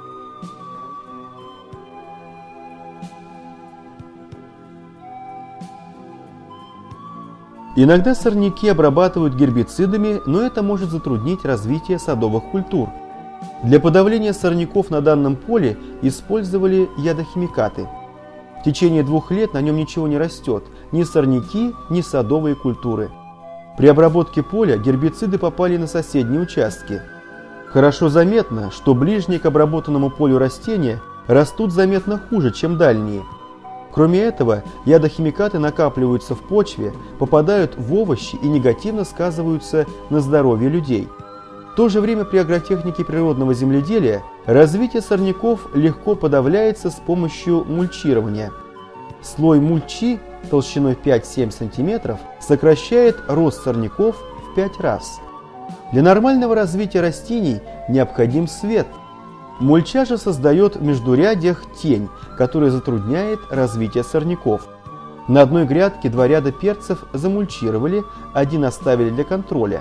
[SPEAKER 1] Иногда сорняки обрабатывают гербицидами, но это может затруднить развитие садовых культур. Для подавления сорняков на данном поле использовали ядохимикаты. В течение 2 лет на нем ничего не растет, ни сорняки, ни садовые культуры. При обработке поля гербициды попали на соседние участки. Хорошо заметно, что ближние к обработанному полю растения растут заметно хуже, чем дальние. Кроме этого, ядохимикаты накапливаются в почве, попадают в овощи и негативно сказываются на здоровье людей. В то же время при агротехнике природного земледелия развитие сорняков легко подавляется с помощью мульчирования. Слой мульчи толщиной 5-7 см сокращает рост сорняков в 5 раз. Для нормального развития растений необходим свет. Мульча же создает в междурядьях тень, которая затрудняет развитие сорняков. На одной грядке 2 ряда перцев замульчировали, 1 оставили для контроля.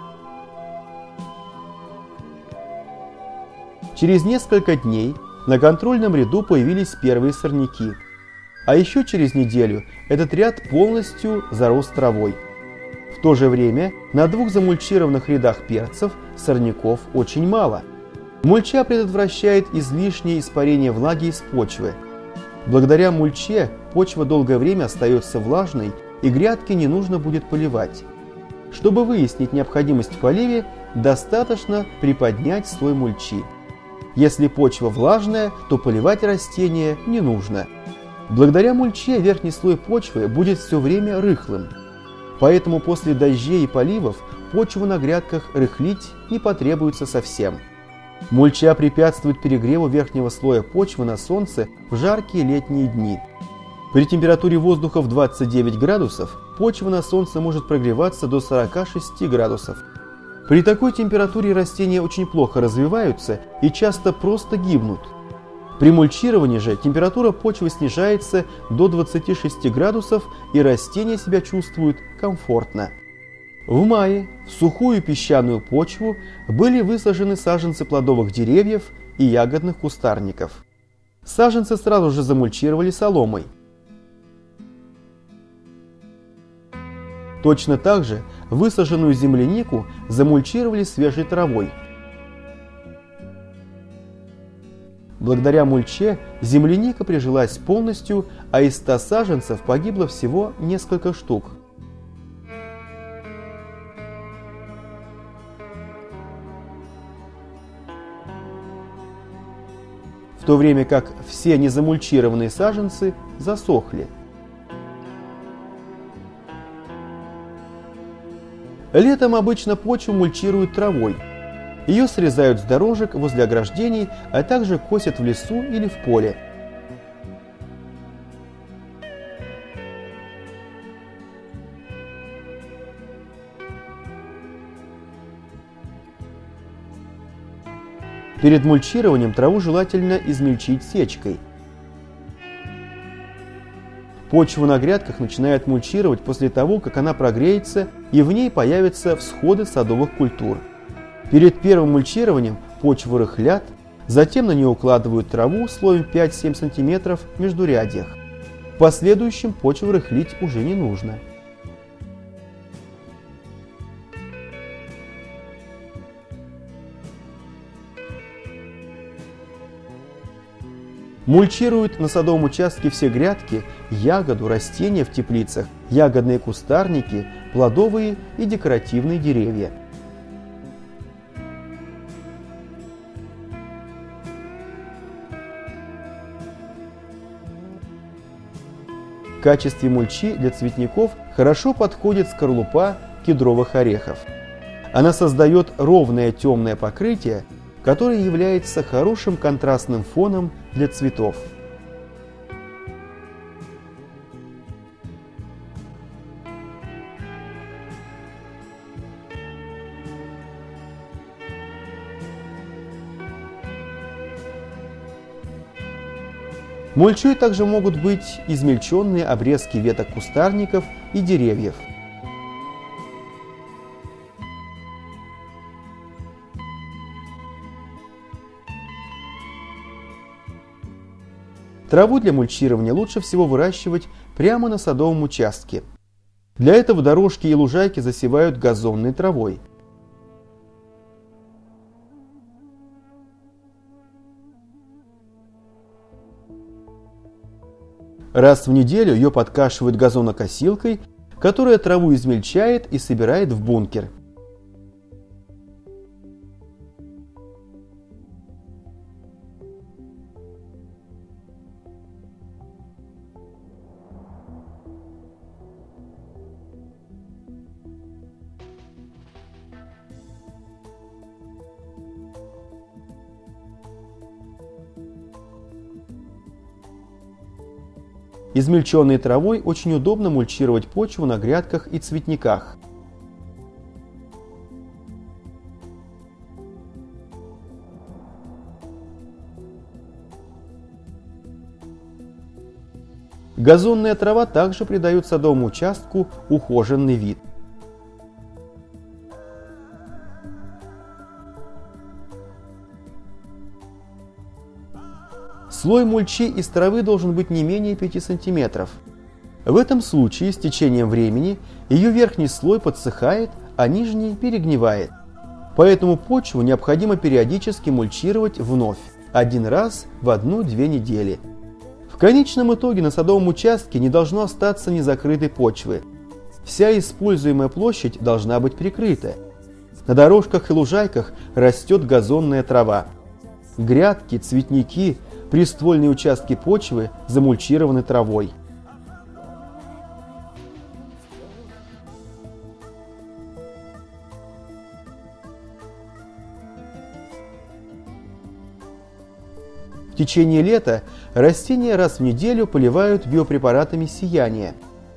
[SPEAKER 1] Через несколько дней на контрольном ряду появились первые сорняки. А еще через неделю этот ряд полностью зарос травой. В то же время на 2 замульчированных рядах перцев сорняков очень мало. Мульча предотвращает излишнее испарение влаги из почвы. Благодаря мульче почва долгое время остается влажной, и грядки не нужно будет поливать. Чтобы выяснить необходимость в поливе, достаточно приподнять слой мульчи. Если почва влажная, то поливать растения не нужно. Благодаря мульче верхний слой почвы будет все время рыхлым. Поэтому после дождей и поливов почву на грядках рыхлить не потребуется совсем. Мульча препятствует перегреву верхнего слоя почвы на солнце в жаркие летние дни. При температуре воздуха в 29 градусов почва на солнце может прогреваться до 46 градусов. При такой температуре растения очень плохо развиваются и часто просто гибнут. При мульчировании же температура почвы снижается до 26 градусов, и растения себя чувствуют комфортно. В мае в сухую песчаную почву были высажены саженцы плодовых деревьев и ягодных кустарников. Саженцы сразу же замульчировали соломой. Точно так же высаженную землянику замульчировали свежей травой. Благодаря мульче земляника прижилась полностью, а из 100 саженцев погибло всего несколько штук. то время как все незамульчированные саженцы засохли. Летом обычно почву мульчируют травой. Ее срезают с дорожек возле ограждений, а также косят в лесу или в поле. Перед мульчированием траву желательно измельчить сечкой. Почву на грядках начинают мульчировать после того, как она прогреется и в ней появятся всходы садовых культур. Перед первым мульчированием почву рыхлят, затем на нее укладывают траву слоем 5-7 см в междурядьях. В последующем почву рыхлить уже не нужно. Мульчируют на садовом участке все грядки, ягоду, растения в теплицах, ягодные кустарники, плодовые и декоративные деревья. В качестве мульчи для цветников хорошо подходит скорлупа кедровых орехов. Она создает ровное темное покрытие, которое является хорошим контрастным фоном для цветов. Мульчой также могут быть измельченные обрезки веток кустарников и деревьев. Траву для мульчирования лучше всего выращивать прямо на садовом участке. Для этого дорожки и лужайки засевают газонной травой. Раз в неделю ее подкашивают газонокосилкой, которая траву измельчает и собирает в бункер. Измельченной травой очень удобно мульчировать почву на грядках и цветниках. Газонная трава также придает садовому участку ухоженный вид. Слой мульчи из травы должен быть не менее 5 см. В этом случае с течением времени ее верхний слой подсыхает, а нижний перегнивает. Поэтому почву необходимо периодически мульчировать вновь, один раз в 1-2 недели. В конечном итоге на садовом участке не должно остаться незакрытой почвы. Вся используемая площадь должна быть прикрыта. На дорожках и лужайках растет газонная трава. Грядки, цветники, приствольные участки почвы замульчированы травой. В течение лета растения раз в неделю поливают биопрепаратами сияния.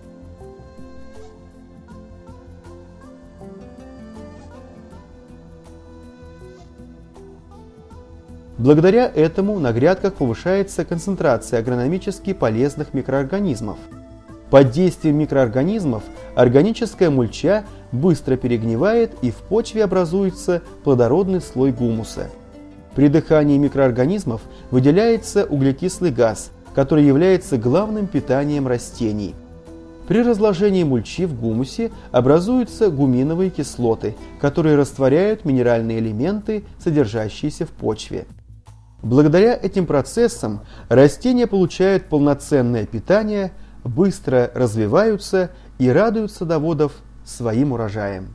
[SPEAKER 1] Благодаря этому на грядках повышается концентрация агрономически полезных микроорганизмов. Под действием микроорганизмов органическая мульча быстро перегнивает и в почве образуется плодородный слой гумуса. При дыхании микроорганизмов выделяется углекислый газ, который является главным питанием растений. При разложении мульчи в гумусе образуются гуминовые кислоты, которые растворяют минеральные элементы, содержащиеся в почве. Благодаря этим процессам растения получают полноценное питание, быстро развиваются и радуют садоводов своим урожаем.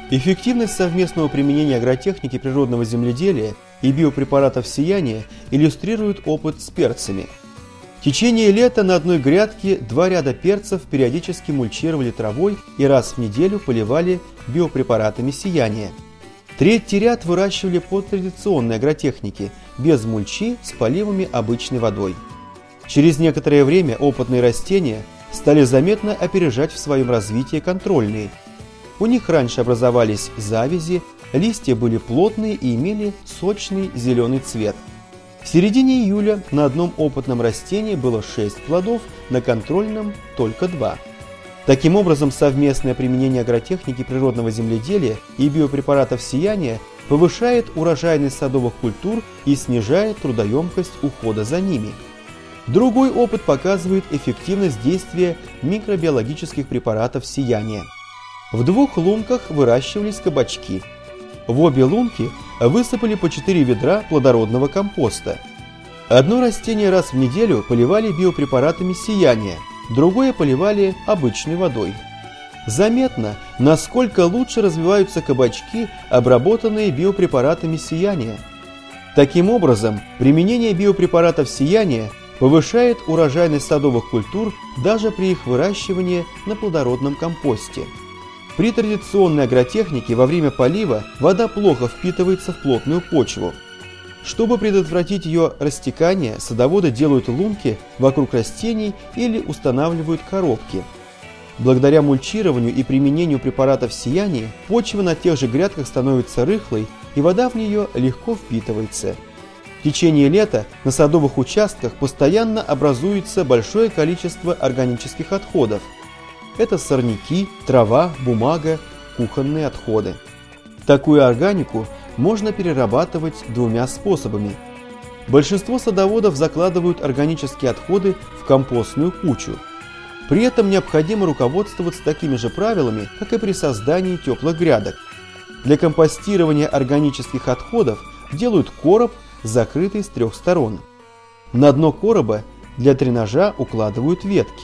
[SPEAKER 1] Эффективность совместного применения агротехники природного земледелия и биопрепаратов сияния иллюстрирует опыт с перцами. В течение лета на одной грядке 2 ряда перцев периодически мульчировали травой и раз в неделю поливали биопрепаратами сияния. Третий ряд выращивали по традиционной агротехнике, без мульчи, с поливами обычной водой. Через некоторое время опытные растения стали заметно опережать в своем развитии контрольные. У них раньше образовались завязи, листья были плотные и имели сочный зеленый цвет. В середине июля на одном опытном растении было 6 плодов, на контрольном только 2. Таким образом, совместное применение агротехники природного земледелия и биопрепаратов сияния повышает урожайность садовых культур и снижает трудоемкость ухода за ними. Другой опыт показывает эффективность действия микробиологических препаратов сияния. В 2 лунках выращивались кабачки. В обе лунки высыпали по 4 ведра плодородного компоста. Одно растение раз в неделю поливали биопрепаратами сияния, другое поливали обычной водой. Заметно, насколько лучше развиваются кабачки, обработанные биопрепаратами сияния. Таким образом, применение биопрепаратов сияния повышает урожайность садовых культур даже при их выращивании на плодородном компосте. При традиционной агротехнике во время полива вода плохо впитывается в плотную почву. Чтобы предотвратить ее растекание, садоводы делают лунки вокруг растений или устанавливают коробки. Благодаря мульчированию и применению препаратов сияния почва на тех же грядках становится рыхлой и вода в нее легко впитывается. В течение лета на садовых участках постоянно образуется большое количество органических отходов. Это сорняки, трава, бумага, кухонные отходы. Такую органику можно перерабатывать 2 способами. Большинство садоводов закладывают органические отходы в компостную кучу. При этом необходимо руководствоваться такими же правилами, как и при создании теплых грядок. Для компостирования органических отходов делают короб, закрытый с 3 сторон. На дно короба для дренажа укладывают ветки.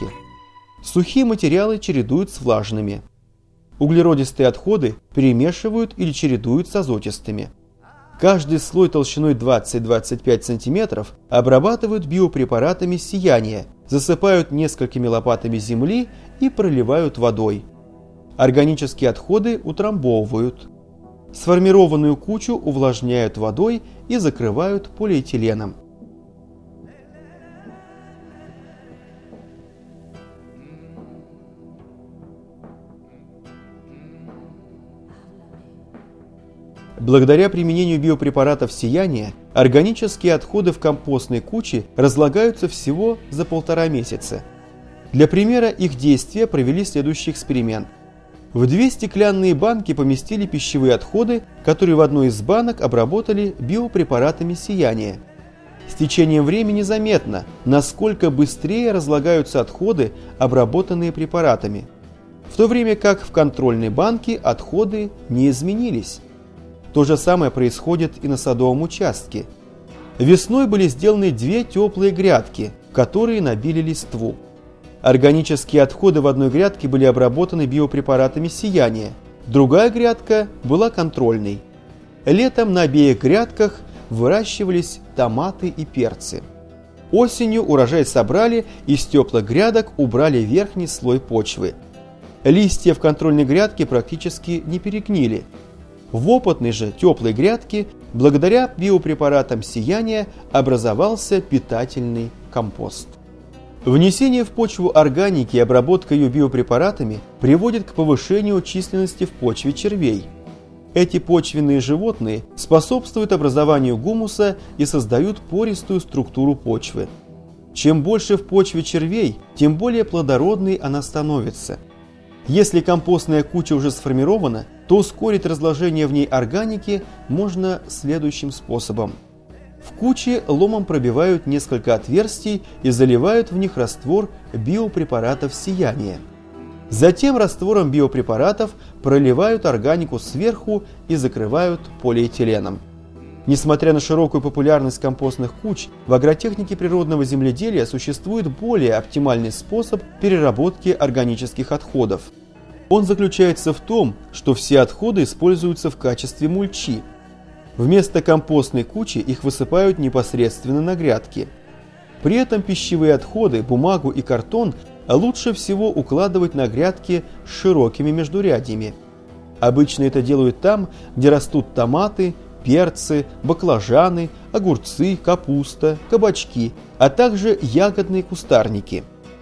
[SPEAKER 1] Сухие материалы чередуют с влажными. Углеродистые отходы перемешивают или чередуют с азотистыми. Каждый слой толщиной 20-25 см обрабатывают биопрепаратами сияния, засыпают несколькими лопатами земли и проливают водой. Органические отходы утрамбовывают. Сформированную кучу увлажняют водой и закрывают полиэтиленом. Благодаря применению биопрепаратов сияния органические отходы в компостной куче разлагаются всего за 1,5 месяца. Для примера их действия провели следующий эксперимент. В 2 стеклянные банки поместили пищевые отходы, которые в одной из банок обработали биопрепаратами сияния. С течением времени заметно, насколько быстрее разлагаются отходы, обработанные препаратами, в то время как в контрольной банке отходы не изменились. То же самое происходит и на садовом участке. Весной были сделаны 2 теплые грядки, в которые набили листву. Органические отходы в одной грядке были обработаны биопрепаратами сияния, другая грядка была контрольной. Летом на обеих грядках выращивались томаты и перцы. Осенью урожай собрали и с теплых грядок убрали верхний слой почвы. Листья в контрольной грядке практически не перегнили. В опытной же теплой грядке, благодаря биопрепаратам сияния, образовался питательный компост. Внесение в почву органики и обработка ее биопрепаратами приводит к повышению численности в почве червей. Эти почвенные животные способствуют образованию гумуса и создают пористую структуру почвы. Чем больше в почве червей, тем более плодородной она становится. Если компостная куча уже сформирована, то ускорить разложение в ней органики можно следующим способом. В куче ломом пробивают несколько отверстий и заливают в них раствор биопрепаратов сияния. Затем раствором биопрепаратов проливают органику сверху и закрывают полиэтиленом. Несмотря на широкую популярность компостных куч, в агротехнике природного земледелия существует более оптимальный способ переработки органических отходов. Он заключается в том, что все отходы используются в качестве мульчи. Вместо компостной кучи их высыпают непосредственно на грядки. При этом пищевые отходы, бумагу и картон лучше всего укладывать на грядки с широкими междурядьями. Обычно это делают там, где растут томаты, перцы, баклажаны, огурцы, капуста, кабачки, а также ягодные кустарники.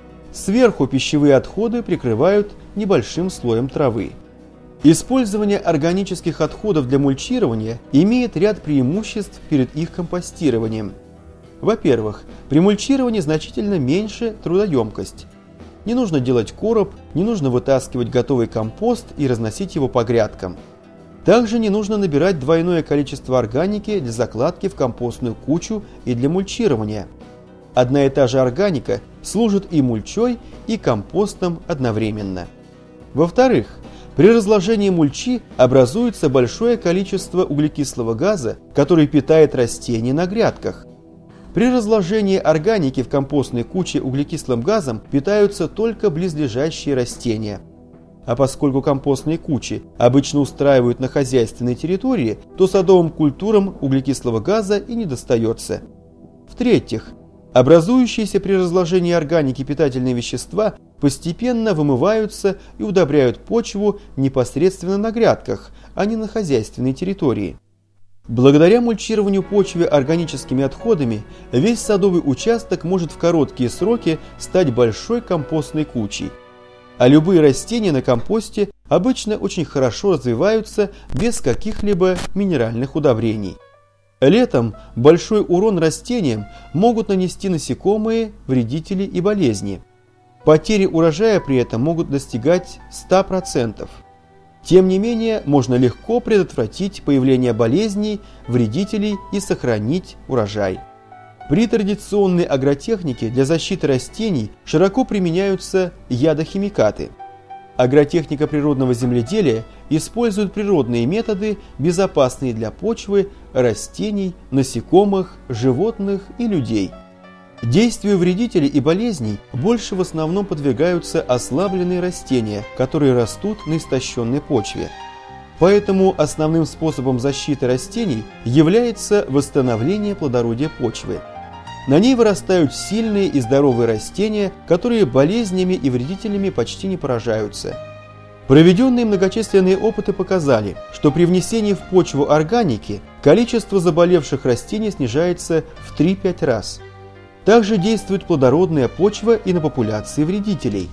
[SPEAKER 1] Сверху пищевые отходы прикрывают небольшим слоем травы. Использование органических отходов для мульчирования имеет ряд преимуществ перед их компостированием. Во-первых, при мульчировании значительно меньше трудоемкость. Не нужно делать короб, не нужно вытаскивать готовый компост и разносить его по грядкам. Также не нужно набирать двойное количество органики для закладки в компостную кучу и для мульчирования. Одна и та же органика служит и мульчой, и компостом одновременно. Во-вторых, при разложении мульчи образуется большое количество углекислого газа, который питает растения на грядках. При разложении органики в компостной куче углекислым газом питаются только близлежащие растения. А поскольку компостные кучи обычно устраивают на хозяйственной территории, то садовым культурам углекислого газа и не достается. В-третьих, образующиеся при разложении органики питательные вещества постепенно вымываются и удобряют почву непосредственно на грядках, а не на хозяйственной территории. Благодаря мульчированию почвы органическими отходами весь садовый участок может в короткие сроки стать большой компостной кучей. А любые растения на компосте обычно очень хорошо развиваются без каких-либо минеральных удобрений. Летом большой урон растениям могут нанести насекомые, вредители и болезни. Потери урожая при этом могут достигать 100%. Тем не менее, можно легко предотвратить появление болезней, вредителей и сохранить урожай. При традиционной агротехнике для защиты растений широко применяются ядохимикаты. Агротехника природного земледелия использует природные методы, безопасные для почвы, растений, насекомых, животных и людей. Действию вредителей и болезней больше в основном подвергаются ослабленные растения, которые растут на истощенной почве. Поэтому основным способом защиты растений является восстановление плодородия почвы. На ней вырастают сильные и здоровые растения, которые болезнями и вредителями почти не поражаются. Проведенные многочисленные опыты показали, что при внесении в почву органики количество заболевших растений снижается в 3-5 раз. Также действует плодородная почва и на популяции вредителей.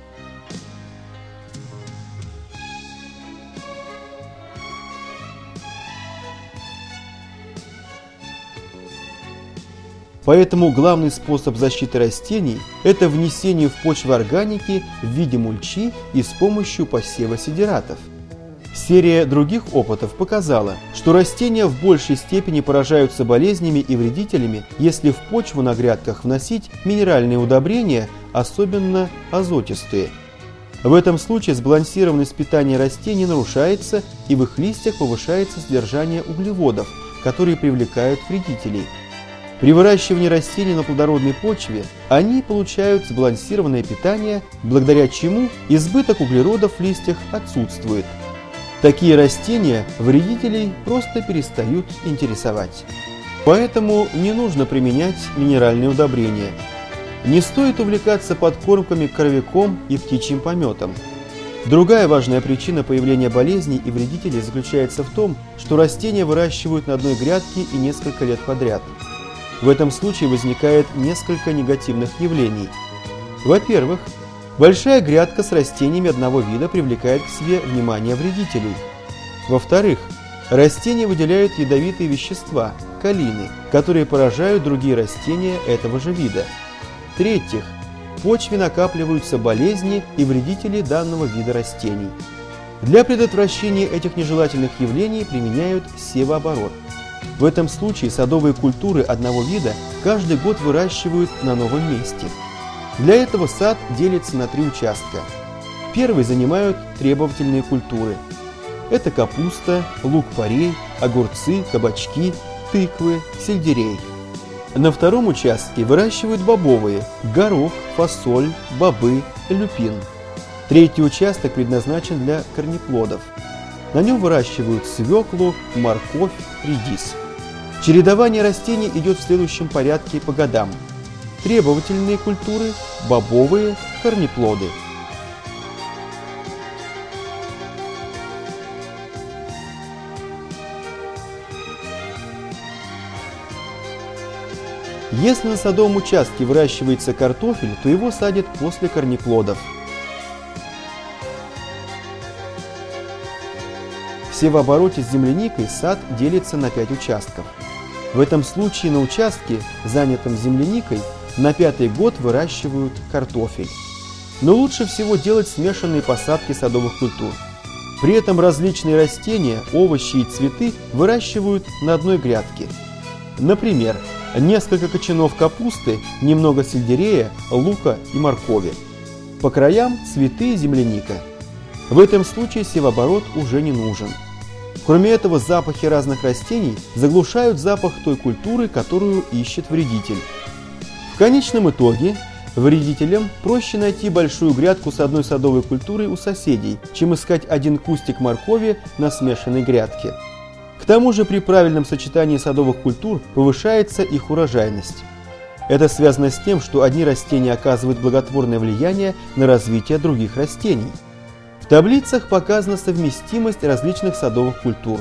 [SPEAKER 1] Поэтому главный способ защиты растений – это внесение в почву органики в виде мульчи и с помощью посева сидератов. Серия других опытов показала, что растения в большей степени поражаются болезнями и вредителями, если в почву на грядках вносить минеральные удобрения, особенно азотистые. В этом случае сбалансированность питания растений нарушается, и в их листьях повышается содержание углеводов, которые привлекают вредителей. При выращивании растений на плодородной почве они получают сбалансированное питание, благодаря чему избыток углеродов в листьях отсутствует. Такие растения вредителей просто перестают интересовать. Поэтому не нужно применять минеральные удобрения. Не стоит увлекаться подкормками коровиком и птичьим пометом. Другая важная причина появления болезней и вредителей заключается в том, что растения выращивают на одной грядке и несколько лет подряд. В этом случае возникает несколько негативных явлений. Во-первых, большая грядка с растениями одного вида привлекает к себе внимание вредителей. Во-вторых, растения выделяют ядовитые вещества, калины, которые поражают другие растения этого же вида. В-третьих, в почве накапливаются болезни и вредители данного вида растений. Для предотвращения этих нежелательных явлений применяют севооборот. В этом случае садовые культуры одного вида каждый год выращивают на новом месте. Для этого сад делится на 3 участка. Первый занимают требовательные культуры. Это капуста, лук-порей, огурцы, кабачки, тыквы, сельдерей. На втором участке выращивают бобовые – горох, фасоль, бобы, люпин. Третий участок предназначен для корнеплодов. На нем выращивают свеклу, морковь, редис. Чередование растений идет в следующем порядке по годам. Требовательные культуры, бобовые, корнеплоды. Если на садовом участке выращивается картофель, то его садят после корнеплодов. В севообороте с земляникой сад делится на 5 участков. В этом случае на участке, занятом земляникой, на 5-й год выращивают картофель. Но лучше всего делать смешанные посадки садовых культур. При этом различные растения, овощи и цветы выращивают на одной грядке. Например, несколько кочанов капусты, немного сельдерея, лука и моркови. По краям цветы и земляника. В этом случае севооборот уже не нужен. Кроме этого, запахи разных растений заглушают запах той культуры, которую ищет вредитель. В конечном итоге, вредителям проще найти большую грядку с одной садовой культурой у соседей, чем искать один кустик моркови на смешанной грядке. К тому же при правильном сочетании садовых культур повышается их урожайность. Это связано с тем, что одни растения оказывают благотворное влияние на развитие других растений. В таблицах показана совместимость различных садовых культур.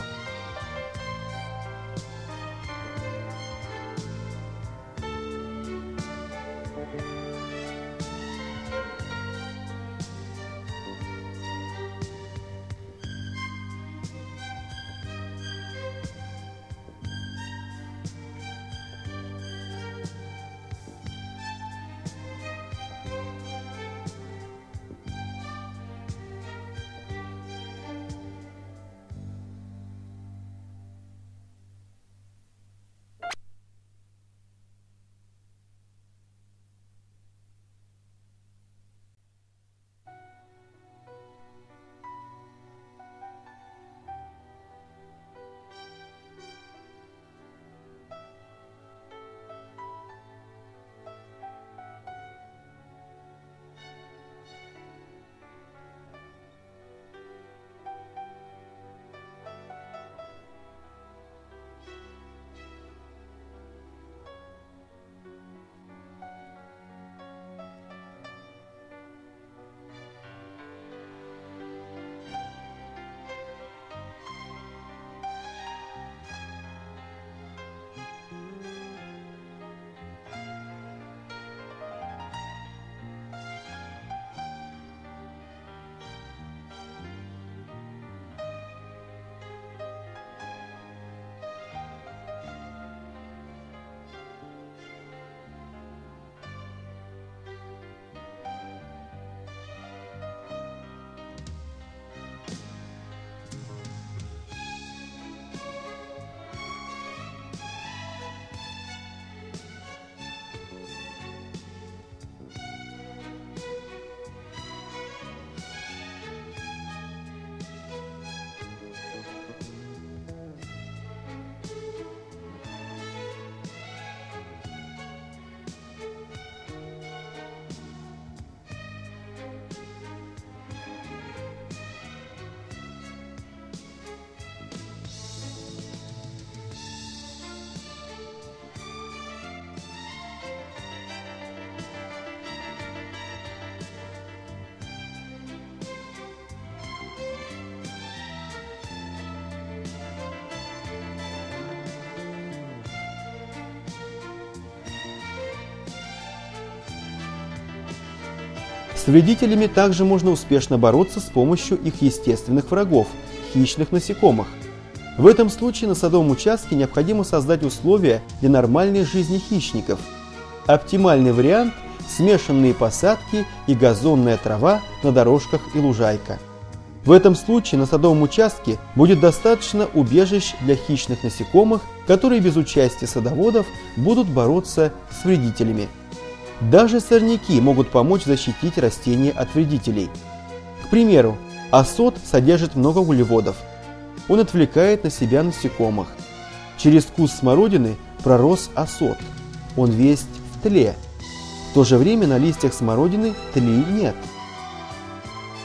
[SPEAKER 1] С вредителями также можно успешно бороться с помощью их естественных врагов – хищных насекомых. В этом случае на садовом участке необходимо создать условия для нормальной жизни хищников. Оптимальный вариант – смешанные посадки и газонная трава на дорожках и лужайка. В этом случае на садовом участке будет достаточно убежищ для хищных насекомых, которые без участия садоводов будут бороться с вредителями. Даже сорняки могут помочь защитить растения от вредителей. К примеру, осот содержит много углеводов. Он отвлекает на себя насекомых. Через куст смородины пророс осот. Он весь в тле. В то же время на листьях смородины тлей нет.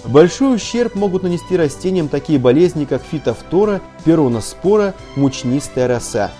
[SPEAKER 1] Большой ущерб могут нанести растениям такие болезни, как фитофтора, пероноспора, мучнистая роса.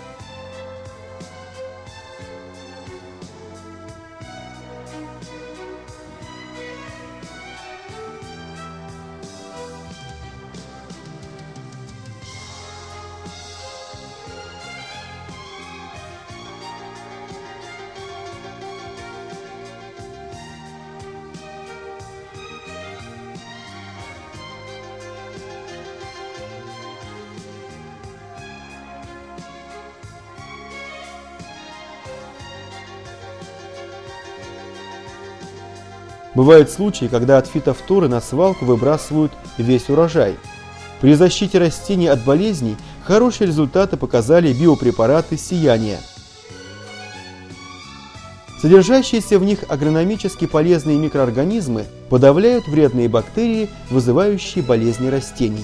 [SPEAKER 1] Бывают случаи, когда от фитофторы на свалку выбрасывают весь урожай. При защите растений от болезней хорошие результаты показали биопрепараты сияния. Содержащиеся в них агрономически полезные микроорганизмы подавляют вредные бактерии, вызывающие болезни растений.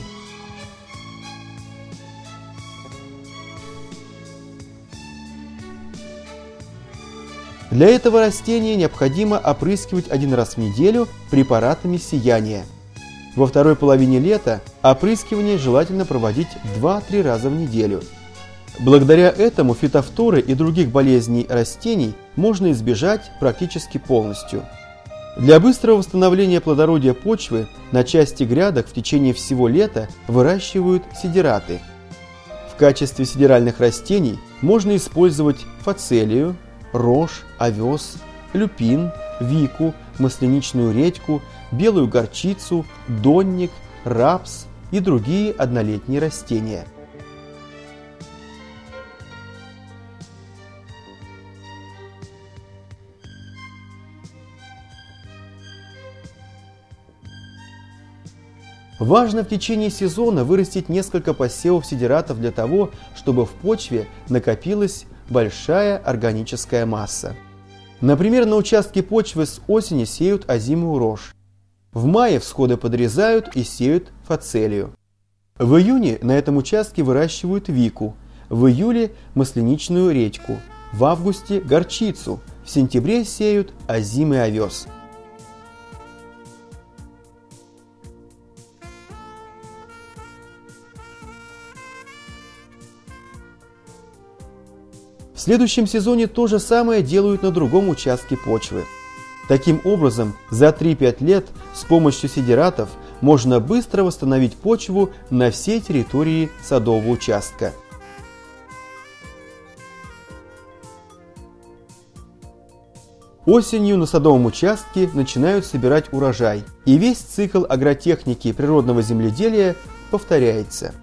[SPEAKER 1] Для этого растения необходимо опрыскивать 1 раз в неделю препаратами сияния. Во второй половине лета опрыскивание желательно проводить 2-3 раза в неделю. Благодаря этому фитофторы и других болезней растений можно избежать практически полностью. Для быстрого восстановления плодородия почвы на части грядок в течение всего лета выращивают сидираты. В качестве сидиральных растений можно использовать фацелию, рожь, овес, люпин, вику, масляничную редьку, белую горчицу, донник, рапс и другие однолетние растения. Важно в течение сезона вырастить несколько посевов сидиратов для того, чтобы в почве накопилась большая органическая масса. Например, на участке почвы с осени сеют озимую рожь. В мае всходы подрезают и сеют фацелию. В июне на этом участке выращивают вику, в июле масляничную редьку, в августе горчицу, в сентябре сеют озимый овес. В следующем сезоне то же самое делают на другом участке почвы. Таким образом, за 3-5 лет с помощью сидиратов можно быстро восстановить почву на всей территории садового участка. Осенью на садовом участке начинают собирать урожай, и весь цикл агротехники и природного земледелия повторяется.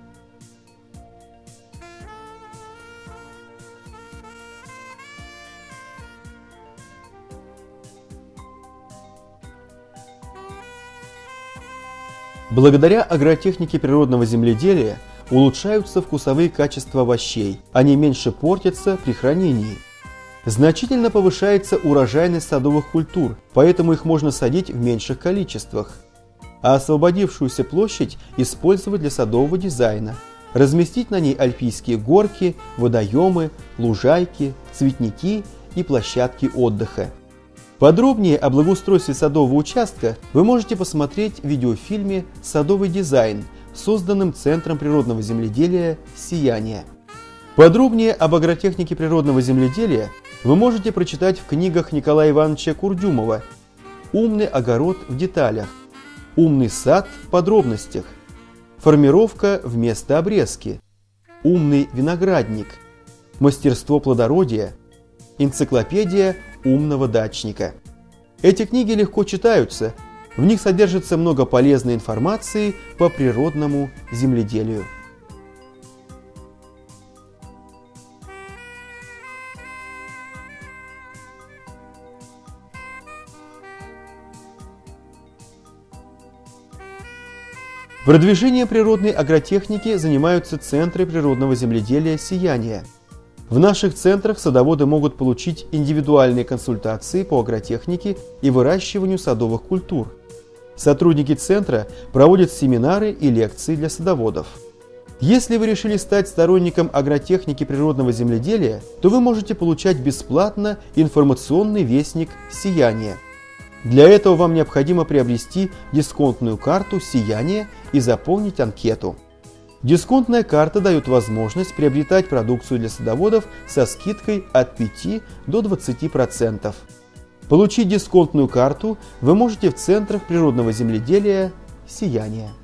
[SPEAKER 1] Благодаря агротехнике природного земледелия улучшаются вкусовые качества овощей, они меньше портятся при хранении. Значительно повышается урожайность садовых культур, поэтому их можно садить в меньших количествах. А освободившуюся площадь использовать для садового дизайна. Разместить на ней альпийские горки, водоемы, лужайки, цветники и площадки отдыха. Подробнее о благоустройстве садового участка вы можете посмотреть в видеофильме «Садовый дизайн», созданном Центром природного земледелия «Сияние». Подробнее об агротехнике природного земледелия вы можете прочитать в книгах Николая Ивановича Курдюмова «Умный огород в деталях», «Умный сад в подробностях», «Формировка вместо обрезки», «Умный виноградник», «Мастерство плодородия», «Энциклопедия умного дачника». Эти книги легко читаются, в них содержится много полезной информации по природному земледелию. Продвижением природной агротехники занимаются центры природного земледелия «Сияние». В наших центрах садоводы могут получить индивидуальные консультации по агротехнике и выращиванию садовых культур. Сотрудники центра проводят семинары и лекции для садоводов. Если вы решили стать сторонником агротехники природного земледелия, то вы можете получать бесплатно информационный вестник «Сияние». Для этого вам необходимо приобрести дисконтную карту «Сияние» и заполнить анкету. Дисконтная карта дает возможность приобретать продукцию для садоводов со скидкой от 5 до 20%. Получить дисконтную карту вы можете в центрах природного земледелия «Сияние».